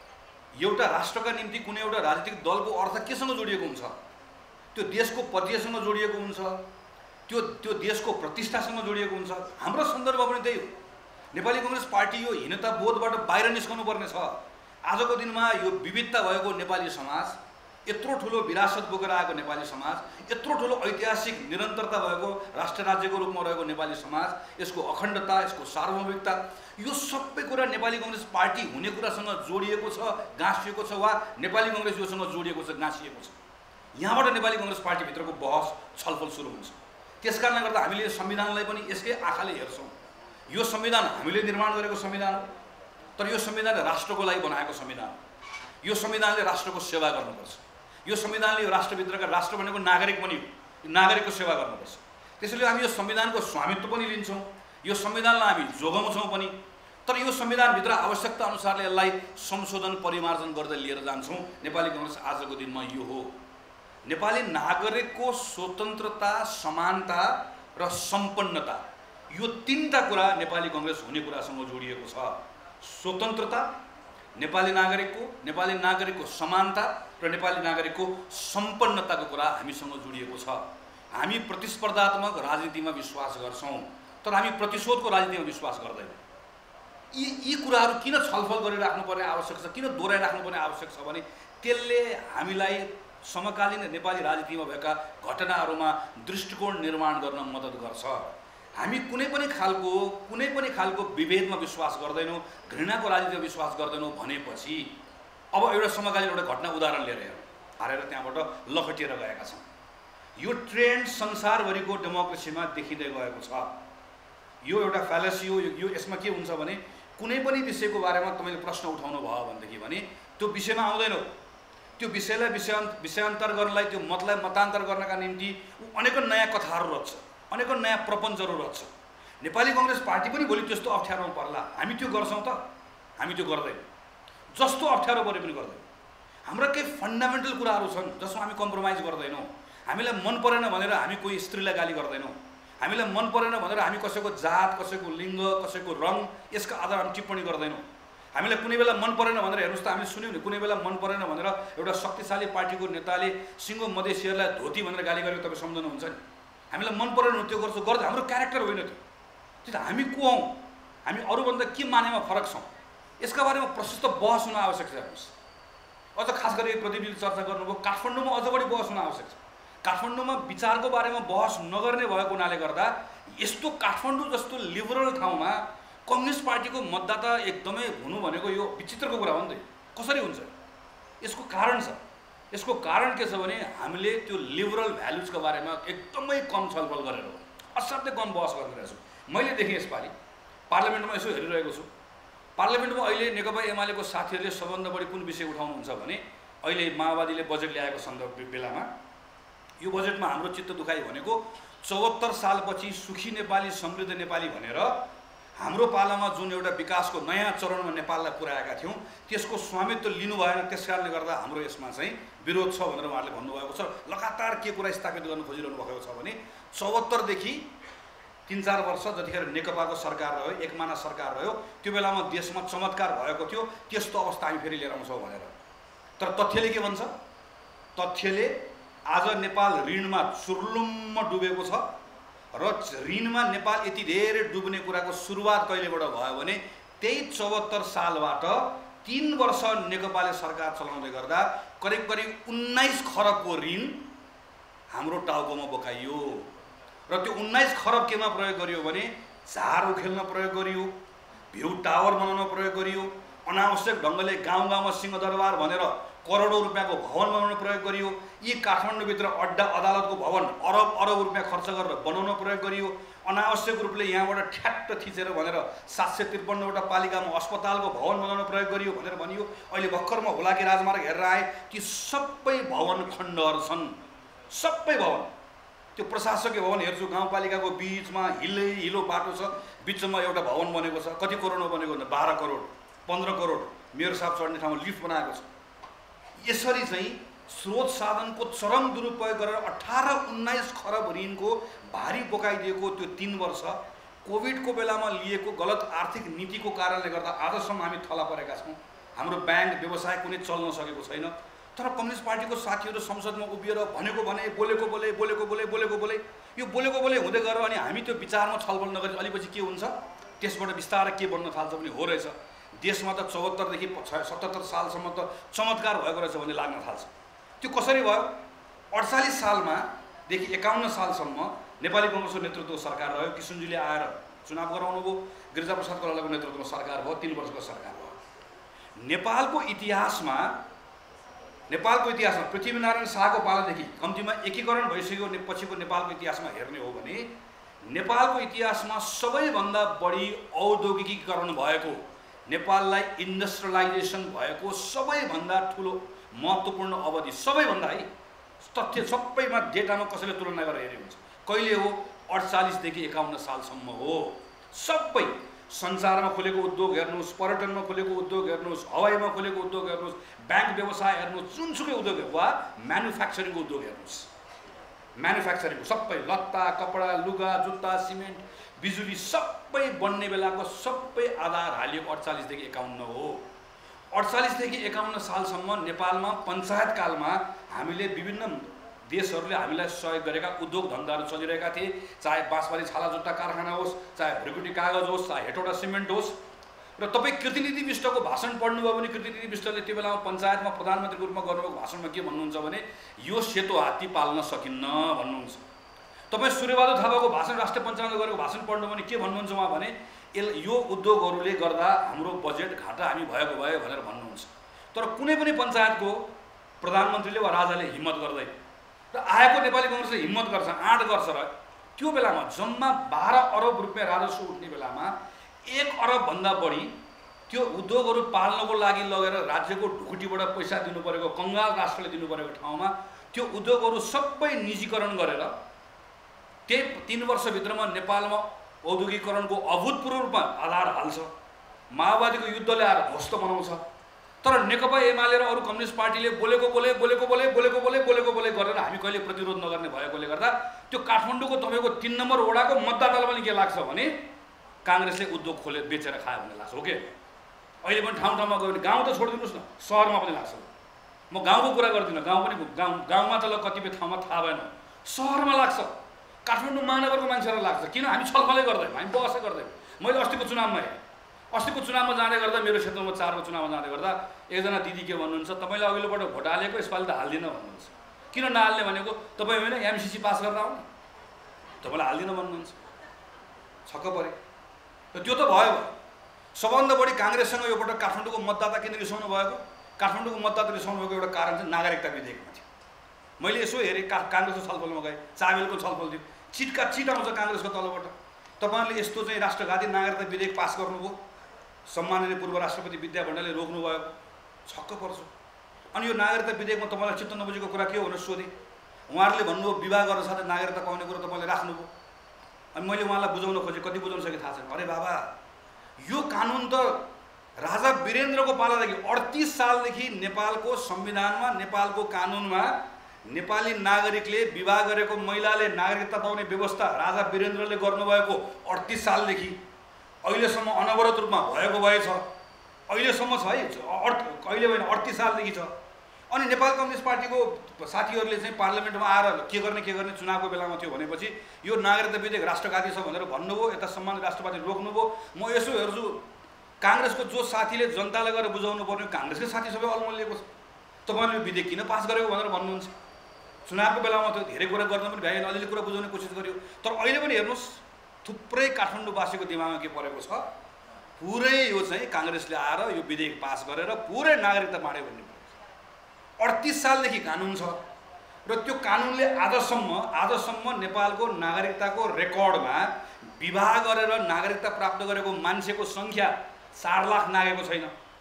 Speaker 1: एउटा राष्ट्रका निम्ति कुनै एउटा राजनीतिक दलको अर्थ केसँग जोडिएको हुन्छ, त्यो देशको परिचयसँग जोडिएको हुन्छ, त्यो त्यो देशको प्रतिष्ठासँग जोडिएको हुन्छ। हाम्रो सन्दर्भ पनि त्यही हो। नेपाली कङ्ग्रेस पार्टी यो हीनता बोधबाट बाहिर निस्कनु पर्ने छ। आजको दिनमा यो विविधता भएको नेपाली समाज, यत्रो ठुलो विरासत बोकेर आएको नेपाली समाज, यत्रो ठुलो ऐतिहासिक निरन्तरता भएको राष्ट्र राज्यको रूपमा रहेको नेपाली समाज, यसको अखण्डता, यसको सार्वभौमिकता, यो सबै कुरा नेपाली कङ्ग्रेस पार्टी हुने कुरासँग जोडिएको छ, गाँसिएको छ, वा नेपाली कङ्ग्रेस योसँग जोडिएको छ, गाँसिएको छ। यहाँबाट नेपाली कङ्ग्रेस पार्टीभित्रको बहस छलफल सुरु हुन्छ। त्यस कारणले गर्दा हामीले संविधानलाई पनि यसकै आँखाले हेर्छौँ। यो संविधान हामीले निर्माण गरेको संविधान हो, तर यो संविधानले राष्ट्रको लागि बनाएको संविधान हो। यो संविधानले राष्ट्रको सेवा गर्नुपर्छ। यो संविधानले यो राष्ट्रभित्रका, राष्ट्र भनेको नागरिक पनि हो, यो नागरिकको सेवा गर्नुपर्छ। त्यसैले हामी यो संविधानको स्वामित्व पनि लिन्छौँ, यो संविधानलाई हामी जोगाउँछौँ पनि। तर यो संविधानभित्र आवश्यकता अनुसारले यसलाई संशोधन परिमार्जन गर्दै लिएर जान्छौँ। नेपाली कङ्ग्रेस आजको दिनमा यो हो। नेपाली नागरिकको स्वतन्त्रता, समानता र सम्पन्नता, यो तीनटा कुरा नेपाली कङ्ग्रेस हुने कुरासँग जोडिएको छ। स्वतन्त्रता, नेपाली नागरिकको नेपाली नागरिकको समानता र नेपाली नागरिकको सम्पन्नताको कुरा हामीसँग जोडिएको छ। हामी प्रतिस्पर्धात्मक राजनीतिमा विश्वास गर्छौँ, तर हामी प्रतिशोधको राजनीतिमा विश्वास गर्दैनौँ। यी यी कुराहरू किन छलफल गरिराख्नुपर्ने आवश्यक छ, किन दोहोऱ्याइराख्नुपर्ने आवश्यक छ भने त्यसले हामीलाई समकालीन नेपाली राजनीतिमा भएका घटनाहरूमा दृष्टिकोण निर्माण गर्न मद्दत गर्छ। हामी कुनै पनि खालको कुनै पनि खालको विभेदमा विश्वास गर्दैनौँ, घृणाको राजनीतिमा विश्वास गर्दैनौँ भनेपछि अब एउटा समकालीन एउटा घटना उदाहरण लिएर हेरौँ, हारेर त्यहाँबाट लखटिएर गएका छन्। यो ट्रेन्ड संसारभरिको डेमोक्रेसीमा देखिँदै गएको छ। यो एउटा फ्यालेसी हो। यो यसमा के हुन्छ भने कुनै पनि विषयको बारेमा तपाईँले प्रश्न उठाउनु भयो भनेदेखि भने त्यो विषयमा आउँदैन। त्यो विषयलाई विषय विषयान्तर गर्नलाई, त्यो मतलाई मतान्तर गर्नका निम्ति अनेकौँ नयाँ कथाहरू रच्छ, अनेकौँ नयाँ प्रपञ्चहरू रच्छ। नेपाली कङ्ग्रेस पार्टी पनि भोलि त्यस्तो अप्ठ्यारोमा पर्ला। हामी त्यो गर्छौँ त? हामी त्यो गर्दैनौँ। जस्तो अप्ठ्यारो परे पनि गर्दैनौँ। हाम्रा केही फन्डामेन्टल कुराहरू छन् जसमा हामी कम्प्रोमाइज गर्दैनौँ। हामीलाई मन परेन भनेर हामी कोही स्त्रीलाई गाली गर्दैनौँ। हामीलाई मन परेन भनेर हामी कसैको जात, कसैको लिङ्ग, कसैको रङ, यसका आधारमा टिप्पणी गर्दैनौँ। हामीलाई कुनै बेला मन परेन भनेर हेर्नुहोस् त, हामीले सुन्यौँ नि, कुनै बेला मन परेन भनेर एउटा शक्तिशाली पार्टीको नेताले सिङ्गो मधेसीहरूलाई धोती भनेर गाली गरेको तपाईँ सम्झनुहुन्छ नि। हामीलाई मन परेन त्यो गर्छु गर्दै, हाम्रो क्यारेक्टर होइन त्यो। त्यो त हामी को हौँ, हामी अरूभन्दा के मानेमा फरक छौँ, यसका बारेमा प्रशस्त बहस हुन आवश्यक छ। हेर्नुहोस्, अझ खास गरी प्रतिनिधिले चर्चा गर्नुभयो, काठमाडौँमा अझ बढी बहस हुन आवश्यक छ। काठमाडौँमा विचारको बारेमा बहस नगर्ने भएको हुनाले गर्दा यस्तो काठमाडौँ जस्तो लिबरल ठाउँमा कम्युनिस्ट पार्टीको मतदाता एकदमै हुनु भनेको यो विचित्रको कुरा हो नि त। कसरी हुन्छ? यसको कारण छ। यसको कारण के छ भने हामीले त्यो लिबरल भ्यालुजको बारेमा एकदमै कम छलफल गरेर हो, असाध्यै कम बहस गरिरहेको छु। मैले देखेँ यसपालि पार्लियामेन्टमा यसो हेरिरहेको छु, पार्लियामेन्टमा अहिले नेकपा एमालेको साथीहरूले सबभन्दा बढी कुन विषय उठाउनुहुन्छ भने अहिले माओवादीले बजेट ल्याएको सन्दर्भ बेलामा यो बजेटमा हाम्रो चित्त दुखाइ भनेको चौहत्तर सालपछि सुखी नेपाली समृद्ध नेपाली भनेर हाम्रो पालामा जुन एउटा विकासको नयाँ चरणमा नेपाललाई पुर्याएका थियौँ त्यसको स्वामित्व लिनु भएन। त्यसकारणले गर्दा हाम्रो यसमा चाहिँ विरोध छ भनेर उहाँहरूले भन्नुभएको छ। लगातार के कुरा स्थापित गर्न खोजिरहनु भएको छ भने चौहत्तरदेखि तीन चार वर्ष जतिखेर नेकपाको सरकार रह्यो, एकमाना सरकार रह्यो, त्यो बेलामा देशमा चमत्कार भएको थियो। त्यस्तो अवस्था हामी फेरि लिएर आउँछौँ भनेर। तर तथ्यले के भन्छ? तथ्यले आज नेपाल ऋणमा चुर्लुम्म डुबेको छ र ऋणमा नेपाल यति धेरै डुब्ने कुराको सुरुवात कहिलेबाट भयो भने त्यही चौहत्तर सालबाट तीन वर्ष नेकपाले सरकार चलाउँदै गर्दा करिब करिब उन्नाइस खरबको ऋण हाम्रो टाउकोमा बोकाइयो। र त्यो उन्नाइस खरब केमा प्रयोग गरियो भने झार उखेल्न प्रयोग गरियो, भ्यू टावर बनाउन प्रयोग गरियो, अनावश्यक ढङ्गले गाउँ गाउँमा सिंहदरबार भनेर करोडौँ रुपियाँको भवन बनाउन प्रयोग गरियो। यी काठमाडौँभित्र अड्डा अदालतको भवन अरब अरब रुपियाँ खर्च गरेर बनाउन प्रयोग गरियो। अनावश्यक रूपले यहाँबाट ठ्याक्क थिचेर भनेर सात सय त्रिपन्नवटा पालिकामा अस्पतालको भवन बनाउन प्रयोग गरियो भनेर भनियो। अहिले भर्खरमा हुलाकी राजमार्ग हेरेर आए, ती सबै भवन खण्डहरू छन्। सबै भवन, त्यो प्रशासकीय भवन हेर्छु गाउँपालिकाको बिचमा हिलै हिलो बाटो छ, बिचमा एउटा भवन बनेको छ। कति करोडमा बनेको भन्दा बाह्र करोड पन्ध्र करोड मेयर साहब चढ्ने ठाउँमा लिफ्ट बनाएको छ। यसरी चाहिँ स्रोत साधनको चरम दुरुपयोग गरेर अठार उन्नाइस खरब ऋणको भारी बोकाइदिएको त्यो तीन वर्ष कोभिडको बेलामा लिएको गलत आर्थिक नीतिको कारणले गर्दा आजसम्म हामी थला परेका छौँ। हाम्रो ब्याङ्क व्यवसाय कुनै चल्न सकेको छैन। तर कम्युनिस्ट पार्टीको साथीहरू संसदमा उभिएर भनेको भने बोलेको बोले बोलेको बोले बोलेको बोले यो बोलेको बोले हुँदै गयो अनि हामी त्यो विचारमा छलफल नगरी अलिपछि के हुन्छ त्यसबाट बिस्तारै के बन्न थाल्छ भने हो रहेछ देशमा त चौहत्तरदेखि सतहत्तर सालसम्म त चमत्कार भएको रहेछ भन्ने लाग्न थाल्छ। त्यो कसरी भयो? अडचालिस सालमादेखि एकाउन्न सालसम्म नेपाली काङ्ग्रेसको नेतृत्वको सरकार रह्यो। किशनजीले आएर चुनाव गराउनु भयो, गिरिजाप्रसाद कोइरालाको नेतृत्वमा सरकार भयो, तीन वर्षको सरकार भयो। नेपालको इतिहासमा नेपालको इतिहासमा पृथ्वीनारायण शाहको पालादेखि कम्तीमा एकीकरण भइसक्यो पछिको नेपालको इतिहासमा हेर्ने हो भने नेपालको इतिहासमा सबैभन्दा बढी औद्योगिकीकरण भएको, नेपाललाई इन्डस्ट्रियलाइजेसन भएको सबैभन्दा ठुलो महत्त्वपूर्ण अवधि, सबैभन्दा है तथ्य सबैमा डेटामा कसैले तुलना गरेर हेर्ने हुन्छ कहिले हो? अडचालिसदेखि एकाउन्न सालसम्म हो। सबै सञ्चारमा खुलेको उद्योग हेर्नुहोस्, पर्यटनमा खुलेको उद्योग हेर्नुहोस्, हवाईमा खुलेको उद्योग हेर्नुहोस्, ब्याङ्क व्यवसाय हेर्नुहोस्, जुनसुकै उद्योग वा म्यानुफ्याक्चरिङको उद्योग हेर्नुहोस्, म्यानुफ्याक्चरिङको सबै लत्ता कपडा लुगा जुत्ता सिमेन्ट बिजुली सबै बन्ने बेलाको सबै आधार हालिएको अडचालिसदेखि एकाउन्न हो। अडचालिसदेखि एकाउन्न सालसम्म नेपालमा पञ्चायत कालमा हामीले विभिन्न देशहरूले हामीलाई सहयोग गरेका उद्योग धन्दाहरू चलिरहेका थिए। चाहे बाँसबारी छाला जुत्ता कारखाना होस्, चाहे भ्रिकुटी कागज होस्, चाहे हेटौडा सिमेन्ट होस्। र तपाईँ कृतिनिधि विष्टको भाषण पढ्नुभयो भने कृतिनिधि विष्टले त्यो बेलामा पञ्चायतमा प्रधानमन्त्रीको रूपमा गर्नुभएको भाषणमा के भन्नुहुन्छ भने यो सेतो हात्ती पाल्न सकिन्न भन्नुहुन्छ। तपाईँ सूर्यबहादुर थापाको भाषण राष्ट्रिय पञ्चायतमा गरेको भाषण पढ्नु भने के भन्नुहुन्छ उहाँ भने यो उद्योगहरूले गर्दा हाम्रो बजेट घाटा हामी भएको भयो भनेर भन्नुहुन्छ। तर कुनै पनि पञ्चायतको प्रधानमन्त्रीले वा राजाले हिम्मत गर्दैन र आएको नेपाली काङ्ग्रेसले हिम्मत गर्छ, आँट गर्छ। र त्यो बेलामा जम्मा बाह्र अरब रुपियाँ राजस्व उठ्ने बेलामा एक अरबभन्दा बढी त्यो उद्योगहरू पाल्नको लागि लगेर राज्यको ढुकुटीबाट पैसा दिनु परेको, कङ्गाल राष्ट्रले दिनु परेको ठाउँमा त्यो उद्योगहरू सबै निजीकरण गरेर त्यही तीन वर्षभित्रमा नेपालमा औद्योगिकरणको अभूतपूर्व रूपमा आधार हाल्छ। माओवादीको युद्धले आएर ध्वस्त बनाउँछ। तर नेकपा एमाले र अरू कम्युनिस्ट पार्टीले बोलेको बोले बोलेको बोले बोलेको बोले बोलेको बोले गरेर हामी कहिले प्रतिरोध नगर्ने भएकोले गर्दा त्यो काठमाडौँको तपाईँको तीन नम्बर वडाको मतदातालाई पनि के लाग्छ भने काङ्ग्रेसले उद्योग खोले बेचेर खायो भन्ने लाग्छ हो कि। अहिले पनि ठाउँ ठाउँमा गयो भने गाउँ त छोडिदिनुहोस् न, सहरमा पनि लाग्छ। म गाउँको कुरा गर्दिनँ, गाउँ पनि गाउँ गाउँमा त ल कतिपय ठाउँमा थाहा भएन, सहरमा लाग्छ, काठमाडौँ महानगरको मान्छेहरूलाई लाग्छ। किन? हामी छलफलै गर्दैनौँ, हामी बहसै गर्दैनौँ। मैले अस्तिको चुनावमा हेरेँ, अस्तिको चुनावमा जाँदै गर्दा मेरो क्षेत्रमा चारको चुनावमा जाँदै गर्दा एकजना दिदी के भन्नुहुन्छ, तपाईँले अघिल्लोपल्ट भोट हालेको यसपालि त हाल्दिनँ भन्नुहुन्छ। किन नहाल्ने भनेको तपाईँ होइन एमसिसी पास गरेर आउने, तपाईँलाई हाल्दिनँ भन्नुहुन्छ। छक्क परे। र त्यो त भयो भयो। सबभन्दा बढी काङ्ग्रेससँग यो पटक काठमाडौँको मतदाता किन रिसाउनु भएको? काठमाडौँको मतदाता रिसाउनु भएको एउटा कारण चाहिँ नागरिकता विधेयकमा थियो। मैले यसो हेरेँ, का काङ्ग्रेसको छलफलमा गएँ, चाबेलको छलफल थियो, चिटका चिट आउँछ काङ्ग्रेसको तलबाट। तपाईँहरूले यस्तो चाहिँ राष्ट्रघाती नागरिकता विधेयक पास गर्नुभयो, सम्माननीय पूर्व राष्ट्रपति विद्या भण्डारीले रोक्नुभयो। छक्क पर्छु। अनि यो नागरिकता विधेयकमा तपाईँलाई चित्त नबुझेको कुरा के हो भनेर सोधेँ। उहाँहरूले भन्नुभयो विवाह गर्न साथै नागरिकता पाउने कुरो तपाईँले राख्नुभयो। अनि मैले उहाँलाई बुझाउन खोजेँ, कति बुझाउन सके थाहा छैन। अरे बाबा, यो कानुन त राजा वीरेन्द्रको पालादेखि अडतिस सालदेखि नेपालको संविधानमा, नेपालको कानुनमा नेपाली नागरिकले विवाह गरेको महिलाले नागरिकता पाउने व्यवस्था राजा वीरेन्द्रले गर्नुभएको अडतिस सालदेखि अहिलेसम्म अनवरत रूपमा भएको भएछ। अहिलेसम्म छ है, अहिले होइन अडतिस सालदेखि छ। अनि नेपाल कम्युनिस्ट पार्टीको साथीहरूले चाहिँ पार्लियामेन्टमा आएर के गर्ने के गर्ने चुनावको बेलामा थियो भनेपछि यो नागरिकता विधेयक राष्ट्रघाती छ भनेर भन्नुभयो। यता सम्मान राष्ट्रवादी रोक्नुभयो। म यसो हेर्छु, काङ्ग्रेसको जो साथीले जनतालाई गएर बुझाउनु पर्ने काङ्ग्रेसकै साथी सबै अलमलिएको छ। तपाईँले यो विधेयक किन पास गरेको भनेर भन्नुहुन्छ। चुनावको बेलामा त्यो धेरै कुरा गर्न पनि भ्याएन, अलिअलि कुरा बुझाउने कोसिस गर्यो। तर अहिले पनि हेर्नुहोस्, थुप्रै काठमाडौँवासीको दिमागमा के परेको छ, पुरै यो चाहिँ काङ्ग्रेसले आएर यो विधेयक पास गरेर पुरै नागरिकता बाँड्यो भन्ने अडतिस सालदेखि कानुन छ र त्यो कानुनले आजसम्म आजसम्म नेपालको नागरिकताको रेकर्डमा विवाह गरेर नागरिकता प्राप्त गरेको मान्छेको सङ्ख्या चार लाख नागेको छैन।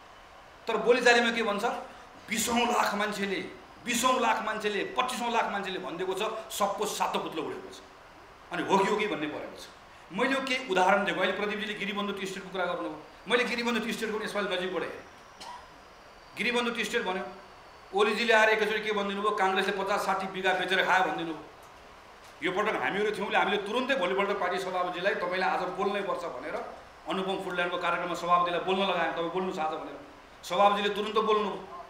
Speaker 1: तर बोलीचालीमा के भन्छ, बिसौँ लाख मान्छेले बिसौँ लाख मान्छेले पच्चिसौँ लाख मान्छेले भनिदिएको छ सबको सातो पुत्लो उडेको छ। अनि हो कि हो कि भन्ने परेको छ। मैले यो केही उदाहरण दिएको। अहिले प्रदीपजीले गिरिबन्धु टी स्टेटको कुरा गर्नुभयो। मैले गिरिबन्धु टी स्टेटको पनि यसपालि नजिकबाट हेरेँ। गिरिबन्धु टी स्टेट भन्यो, ओलीजीले आएर एकैचोटि के भनिदिनु भयो, काङ्ग्रेसले पचास साठी बिघा बेचेर खायो भनिदिनु भयो। यो पटक हामीहरू थियौँले हामीले तुरुन्तै भोलिपल्ट पार्टी सभापतिलाई तपाईँलाई आज बोल्नै पर्छ भनेर अनुपम फुलल्यान्डको कार्यक्रममा सभापतिलाई बोल्न लगाएँ, तपाईँ बोल्नुहोस् आज भनेर। सभापतिले तुरुन्त बोल्नु,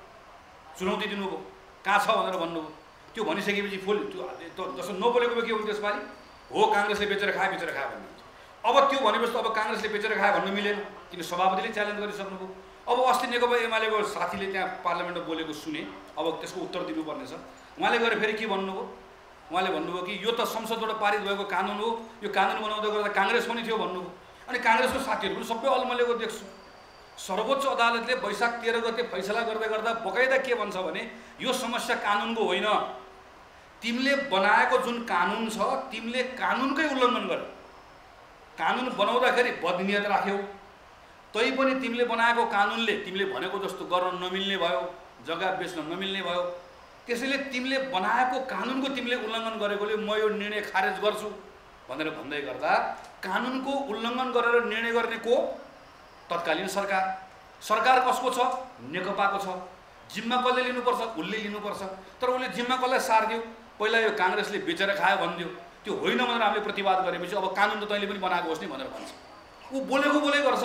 Speaker 1: चुनौती दिनुभयो, कहाँ छ भनेर भन्नुभयो। त्यो भनिसकेपछि फुल त्यो जस्तो नबोलेको के हुन्थ्यो यसपालि, हो काङ्ग्रेसले बेचेर खायो बेचेर खायो भन्नुहुन्छ। अब त्यो भनेपछि त अब काङ्ग्रेसले बेचेर खायो भन्नु मिलेन, किन सभापतिले च्यालेन्ज गरिसक्नुभयो। अब अस्ति नेकपा एमालेको साथीले त्यहाँ पार्लियामेन्टमा बोलेको सुने, अब त्यसको उत्तर दिनुपर्ने छ। उहाँले गएर फेरि के भन्नुभयो, उहाँले भन्नुभयो कि यो त संसदबाट पारित भएको कानुन हो, यो कानुन बनाउँदै गर्दा काङ्ग्रेस पनि थियो भन्नुभयो। अनि काङ्ग्रेसको साथीहरू पनि सबै अलमलेको देख्छु। सर्वोच्च अदालतले वैशाख तेह्र गते फैसला गर्दै गर्दा बकाइदा के भन्छ भने यो समस्या कानुनको होइन, तिमीले बनाएको जुन कानुन छ तिमीले कानुनकै उल्लङ्घन गर्यौ। कानुन बनाउँदाखेरि बदनियत राख्यौ, तै पनि तिमीले बनाएको कानुनले तिमीले भनेको जस्तो गर्न नमिल्ने भयो, जग्गा बेच्न नमिल्ने भयो। त्यसैले तिमीले बनाएको कानुनको तिमीले उल्लङ्घन गरेकोले म यो निर्णय खारेज गर्छु भनेर भन्दै गर्दा कानुनको उल्लङ्घन गरेर निर्णय गर्ने को? तत्कालीन सरकार। सरकार कसको छ? नेकपाको छ। जिम्मा कसले लिनुपर्छ? उसले लिनुपर्छ। तर उसले जिम्मा कसलाई सारिदियो? पहिला यो काङ्ग्रेसले बेचेर खायो भनिदियो। त्यो होइन भनेर हामीले प्रतिवाद गरेपछि अब कानुन त तैँले पनि बनाएको होस् नि भनेर भन्छ। ऊ बोलेको बोलै गर्छ,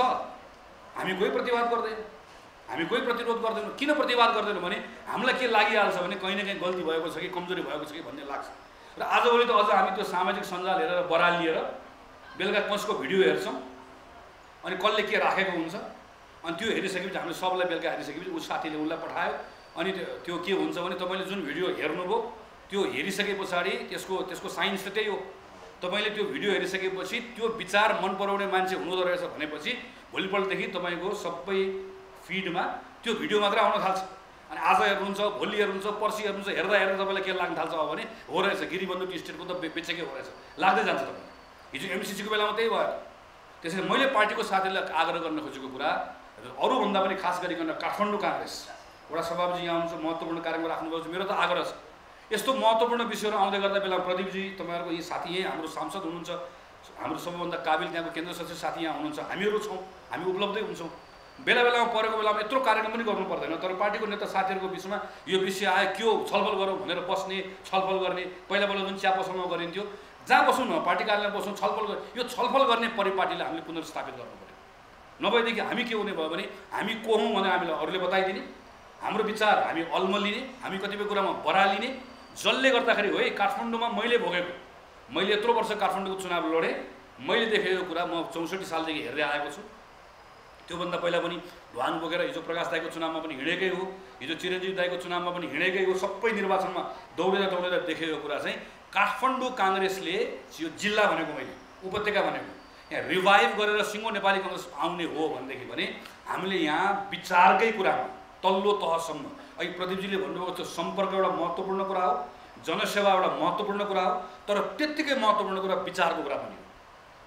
Speaker 1: हामी कोही प्रतिवाद गर्दैन, हामी कोही प्रतिरोध गर्दैनौँ। किन प्रतिवाद गर्दैनौँ भने हामीलाई के लागिहाल्छ भने कहीँ न कहीँ गल्ती भएको छ कि कमजोरी भएको छ कि भन्ने लाग्छ। र आजभोलि त अझ हामी त्यो सामाजिक सञ्जाल हेरेर बरालिएर बेलुका कसको भिडियो हेर्छौँ, अनि कसले के राखेको हुन्छ, अनि त्यो हेरिसकेपछि हामीले सबलाई बेलुका हेरिसकेपछि उस साथीले उसलाई पठायो। अनि त्यो के हुन्छ भने तपाईँले जुन भिडियो हेर्नुभयो त्यो हेरिसके पछाडि त्यसको त्यसको साइन्स त त्यही हो। तपाईँले त्यो भिडियो हेरिसकेपछि त्यो विचार मन पराउने मान्छे हुँदो रहेछ भनेपछि भोलिपल्टदेखि तपाईँको सबै फिडमा त्यो भिडियो मात्र आउन थाल्छ। अनि आज हेर्नुहुन्छ, भोलि हेर्नुहुन्छ, पर्सि हेर्नुहुन्छ, हेर्दा हेर्दा तपाईँलाई के लाग्न थाल्छ भने हो रहेछ गिरिबन्धु टी स्टेटको त बेचेकै हो रहेछ लाग्दै जान्छ तपाईँ। हिजो एमसिसीको बेलामा त्यही भयो। त्यसैले मैले पार्टीको साथीहरूलाई आग्रह गर्न खोजेको कुरा अरूभन्दा पनि खास गरिकन काठमाडौँ काङ्ग्रेस वडा सभापति यहाँ आउनुहुन्छ, महत्त्वपूर्ण कार्यक्रम राख्नुभएको छ। मेरो त आग्रह छ यस्तो महत्त्वपूर्ण विषयहरू आउँदै गर्दा बेला प्रदीपजी तपाईँहरूको यी साथी यहीँ हाम्रो सांसद हुनुहुन्छ, हाम्रो सबैभन्दा काबिल त्यहाँको केन्द्र सचिव साथी यहाँ हुनुहुन्छ, हामीहरू छौँ, हामी उपलब्धै हुन्छौँ। बेला बेलामा परेको बेलामा यत्रो कार्यक्रम पनि गर्नु पर्दैन। तर पार्टीको नेता साथीहरूको बिचमा यो विषय आयो के हो छलफल गरौँ भनेर बस्ने, छलफल गर्ने। पहिला पहिला जुन चिया पसलमा गरिन्थ्यो, जहाँ बसौँ न पार्टी कार्यालयमा बसौँ, छलफल गर्ने। यो छलफल गर्ने परिपाटीलाई हामीले पुनर्स्थापित गर्नु पऱ्यो। नभएदेखि हामी के हुने भयो भने हामी को हौँ भनेर हामीलाई अरूले बताइदिने, हाम्रो विचार हामी अल्मलिने, हामी कतिपय कुरामा बरालिने, जसले गर्दाखेरि हो है काठमाडौँमा मैले भोगेको, मैले यत्रो वर्ष काठमाडौँको चुनाव लडेँ, मैले देखेको कुरा म चौसठी सालदेखि हेर्दै आएको छु। त्योभन्दा पहिला पनि ढुवान बोकेर हिजो प्रकाश दाईको चुनावमा पनि हिँडेकै हो, हिजो चिरञ्जीव दाईको चुनावमा पनि हिँडेकै हो। सबै निर्वाचनमा दौडेर दौडेर देखेको कुरा चाहिँ काठमाडौँ काङ्ग्रेसले यो जिल्ला भनेको मैले उपत्यका भनेको यहाँ रिभाइभ गरेर सिङ्गो नेपाली काङ्ग्रेस आउने हो भनेदेखि भने हामीले यहाँ विचारकै कुरामा तल्लो तहसम्म अहिले प्रदीपजीले भन्नुभएको छ सम्पर्क एउटा महत्त्वपूर्ण कुरा हो, जनसेवा एउटा महत्त्वपूर्ण कुरा हो, तर त्यत्तिकै महत्त्वपूर्ण कुरा विचारको कुरा पनि हो।